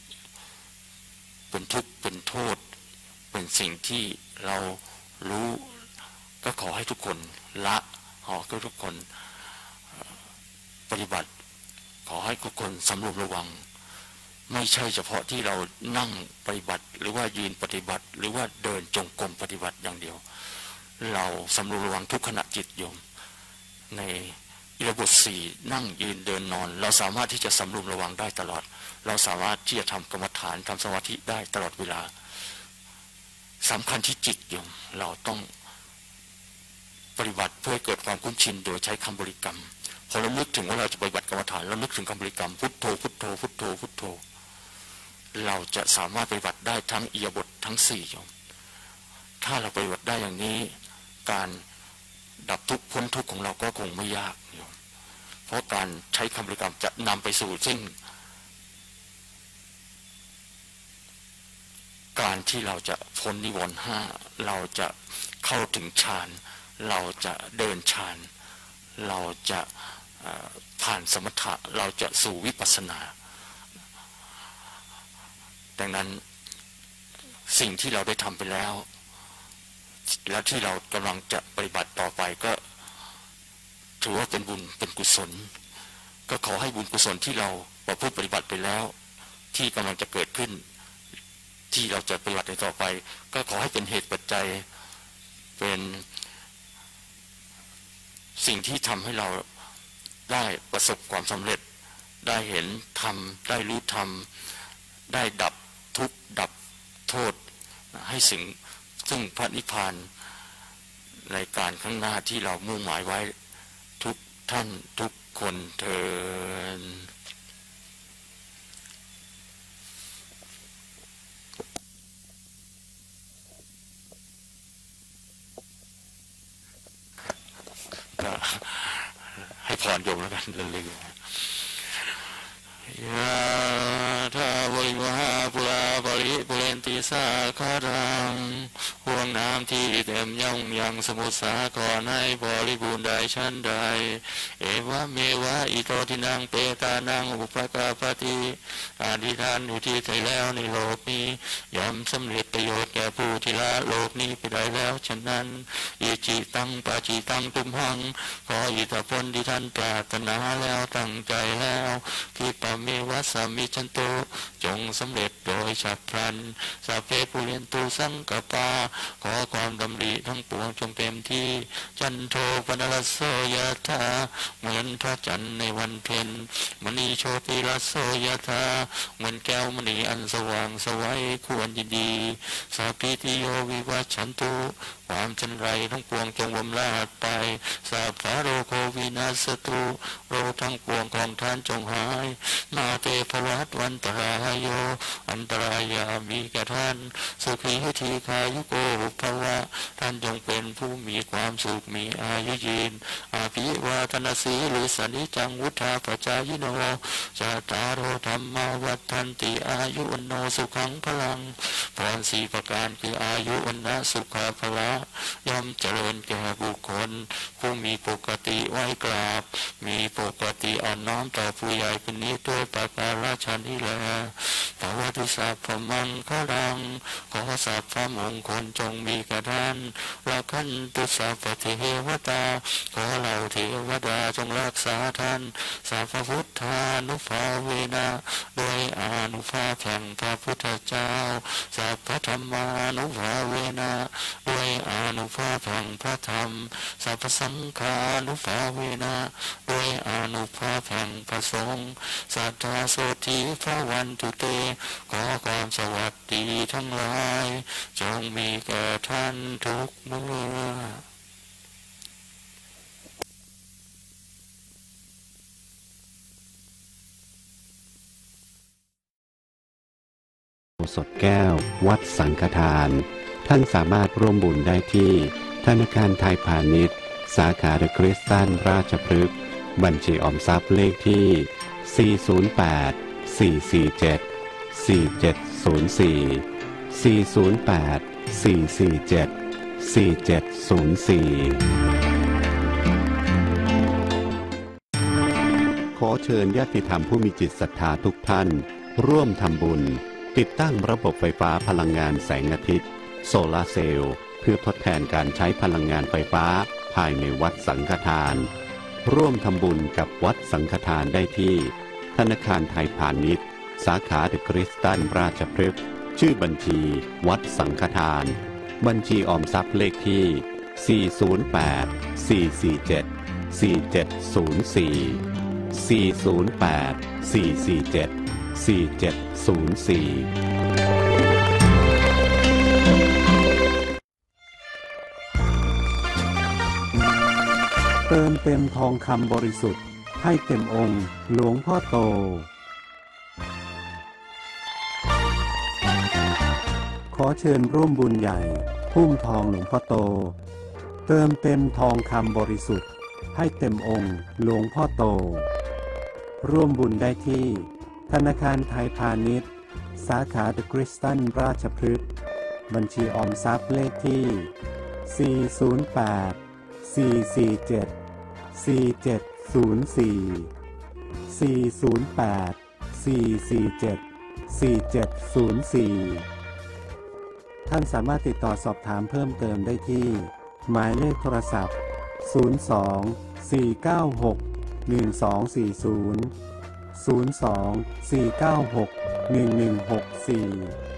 เป็นทุกข์เป็นโทษเป็นสิ่งที่เรารู้ก็ขอให้ทุกคนละขอให้ทุกคนปฏิบัติขอให้ทุกคนสำรวมระวังไม่ใช่เฉพาะที่เรานั่งปฏิบัติหรือว่ายืนปฏิบัติหรือว่าเดินจงกรมปฏิบัติอย่างเดียวเราสำรวมระวังทุกขณะจิตโยมในอิริยาบถ4นั่งยืนเดินนอนเราสามารถที่จะสำรวมระวังได้ตลอดเราสามารถที่จะทำกรรมฐานทำสมาธิได้ตลอดเวลาสำคัญที่จิตโยมเราต้องปฏิบัติเพื่อให้เกิดความคุ้นชินโดยใช้คำบริกรรมพอเรานึกถึงว่าเราจะปฏิบัติกรรมฐานเรานึกถึงคำบริกรรมพุทโธพุทโธพุทโธพุทโธเราจะสามารถปฏิบัติได้ทั้งอิริยาบถทั้ง4โยมถ้าเราปฏิบัติได้อย่างนี้การดับทุกข์พ้นทุกข์ของเราก็คงไม่ยากโยมเพราะการใช้คำบริกรรมจะนำไปสู่ซึ่งการที่เราจะพ้นนิวรณ์ห้าเราจะเข้าถึงฌานเราจะเดินฌานเราจะผ่านสมถะเราจะสู่วิปัสสนาดังนั้นสิ่งที่เราได้ทำไปแล้วและที่เรากำลังจะปฏิบัติต่อไปก็ถือว่าเป็นบุญเป็นกุศลก็ขอให้บุญกุศลที่เราประพฤติปฏิบัติไปแล้วที่กำลังจะเกิดขึ้นที่เราจะปฏิบัติต่อไปก็ขอให้เป็นเหตุปัจจัยเป็นสิ่งที่ทำให้เราได้ประสบความสำเร็จได้เห็นธรรมได้รู้ธรรมได้ดับทุกข์ดับโทษให้ซึ่งพระนิพพานในการข้างหน้าที่เรามุ่งหมายไว้ทุกท่านทุกคนเถิดก็ให้พรโยมแล้วกันเรื่อยๆยะถาวริวหาปุราปริปุเรนติสาคารังห่วงน้ำที่เต็มย่องยังสมุทรสาครให้บริบูรณ์ได้ชั้นใดเอวะเมวะอิโตทินังเปตานังอุปกาปติอธิษฐานอยู่ที่ใจแล้วในโลกนี้ย่อมสำเร็จประโยชน์แก่ผู้ที่ละโลกนี้ไปได้แล้วฉะนั้นอิจิตังปาจิตังตุมหังขออิทธิพลที่ท่านปรารถนาแล้วตั้งใจแล้วคิปะเมวะสามิจันโตจงสำเร็จโดยฉับพลันสัพเพปุเรนตุสังกปาขอความดำริทั้งปวงจงเต็มที่จันโทปนรสโสยถาเหมือนพระจันทร์ในวันเพ็ญมณีโชติรสโสยถาเหมือนแก้วมณีอันสว่างสวัยควรยินดีสัพพิติโยวิวัชชันตุความจันไรทั้งปวงจงบำราดไปสัพพะโรโควินาศตุโรคทั้งปวงของท่านจงหายนาเตภวัตวันตรายโยอันตรายามีแก่ท่านสุขีทีคายุโกภวะท่านจงเป็นผู้มีความสุขมีอายุยืนอาภิวาทนาสีหรือสนิจังวุฒาปจายโนจาตารโรธรรมาวัฏันติอายุวันโนสุขังพลังพรสี่ประการคืออายุวันนะสุขาภละย่อมเจริญแก่บุคคลผู้มีปกติไหว้กราบมีปกติอ่อนน้อมต่อผู้ใหญ่เป็นนิจด้วยประการฉะนี้แลภวตุสัพพมังคลังขอสัพพมงคลจงมีแก่ท่านละขันตุสัพพเทวตาขอเหล่าเทวดาจงรักษาท่านสัพพพุทธานุภาเวนะโดยอานุภาพแห่งพระพุทธเจ้าสัพพธรรมานุภาเวนะโดยอานุภาพแห่งพระธรรมสัพพสังฆานุภาเวนะโดยอานุภาพแห่งพระสงฆ์สัทธาโสติภวันตุเตขอความสวัสดีทั้งหลายจงมีแก่ท่านทุกเมื่อสดแก้ววัดสังฆทานท่านสามารถร่วมบุญได้ที่ธนาคารไทยพาณิชย์สาขาเดอะคริสตันราชพฤกษ์บัญชีออมทรัพย์เลขที่408-447-4704 ขอเชิญญาติธรรมผู้มีจิตศรัทธาทุกท่านร่วมทำบุญติดตั้งระบบไฟฟ้าพลังงานแสงอาทิตย์โซลาร์เซลล์เพื่อทดแทนการใช้พลังงานไฟฟ้าภายในวัดสังฆทานร่วมทำบุญกับวัดสังฆทานได้ที่ธนาคารไทยพาณิชย์สาขาเดอะคริสตันราชพฤกษ์ชื่อบัญชีวัดสังฆทานบัญชีออมทรัพย์เลขที่เติมเต็มทองคำบริสุทธิ์ให้เต็มองค์หลวงพ่อโตขอเชิญร่วมบุญใหญ่พุ่มทองหลวงพ่อโตเติมเต็มทองคำบริสุทธิ์ให้เต็มองค์หลวงพ่อโตร่วมบุญได้ที่ธนาคารไทยพาณิชย์สาขาเดอะคริสตันราชพฤกษ์บัญชีออมทรัพย์เลขที่ 408 447 4704 408 447 4704 ท่านสามารถติดต่อสอบถามเพิ่มเติมได้ที่หมายเลขโทรศัพท์ 02 496 1240 02 496 1164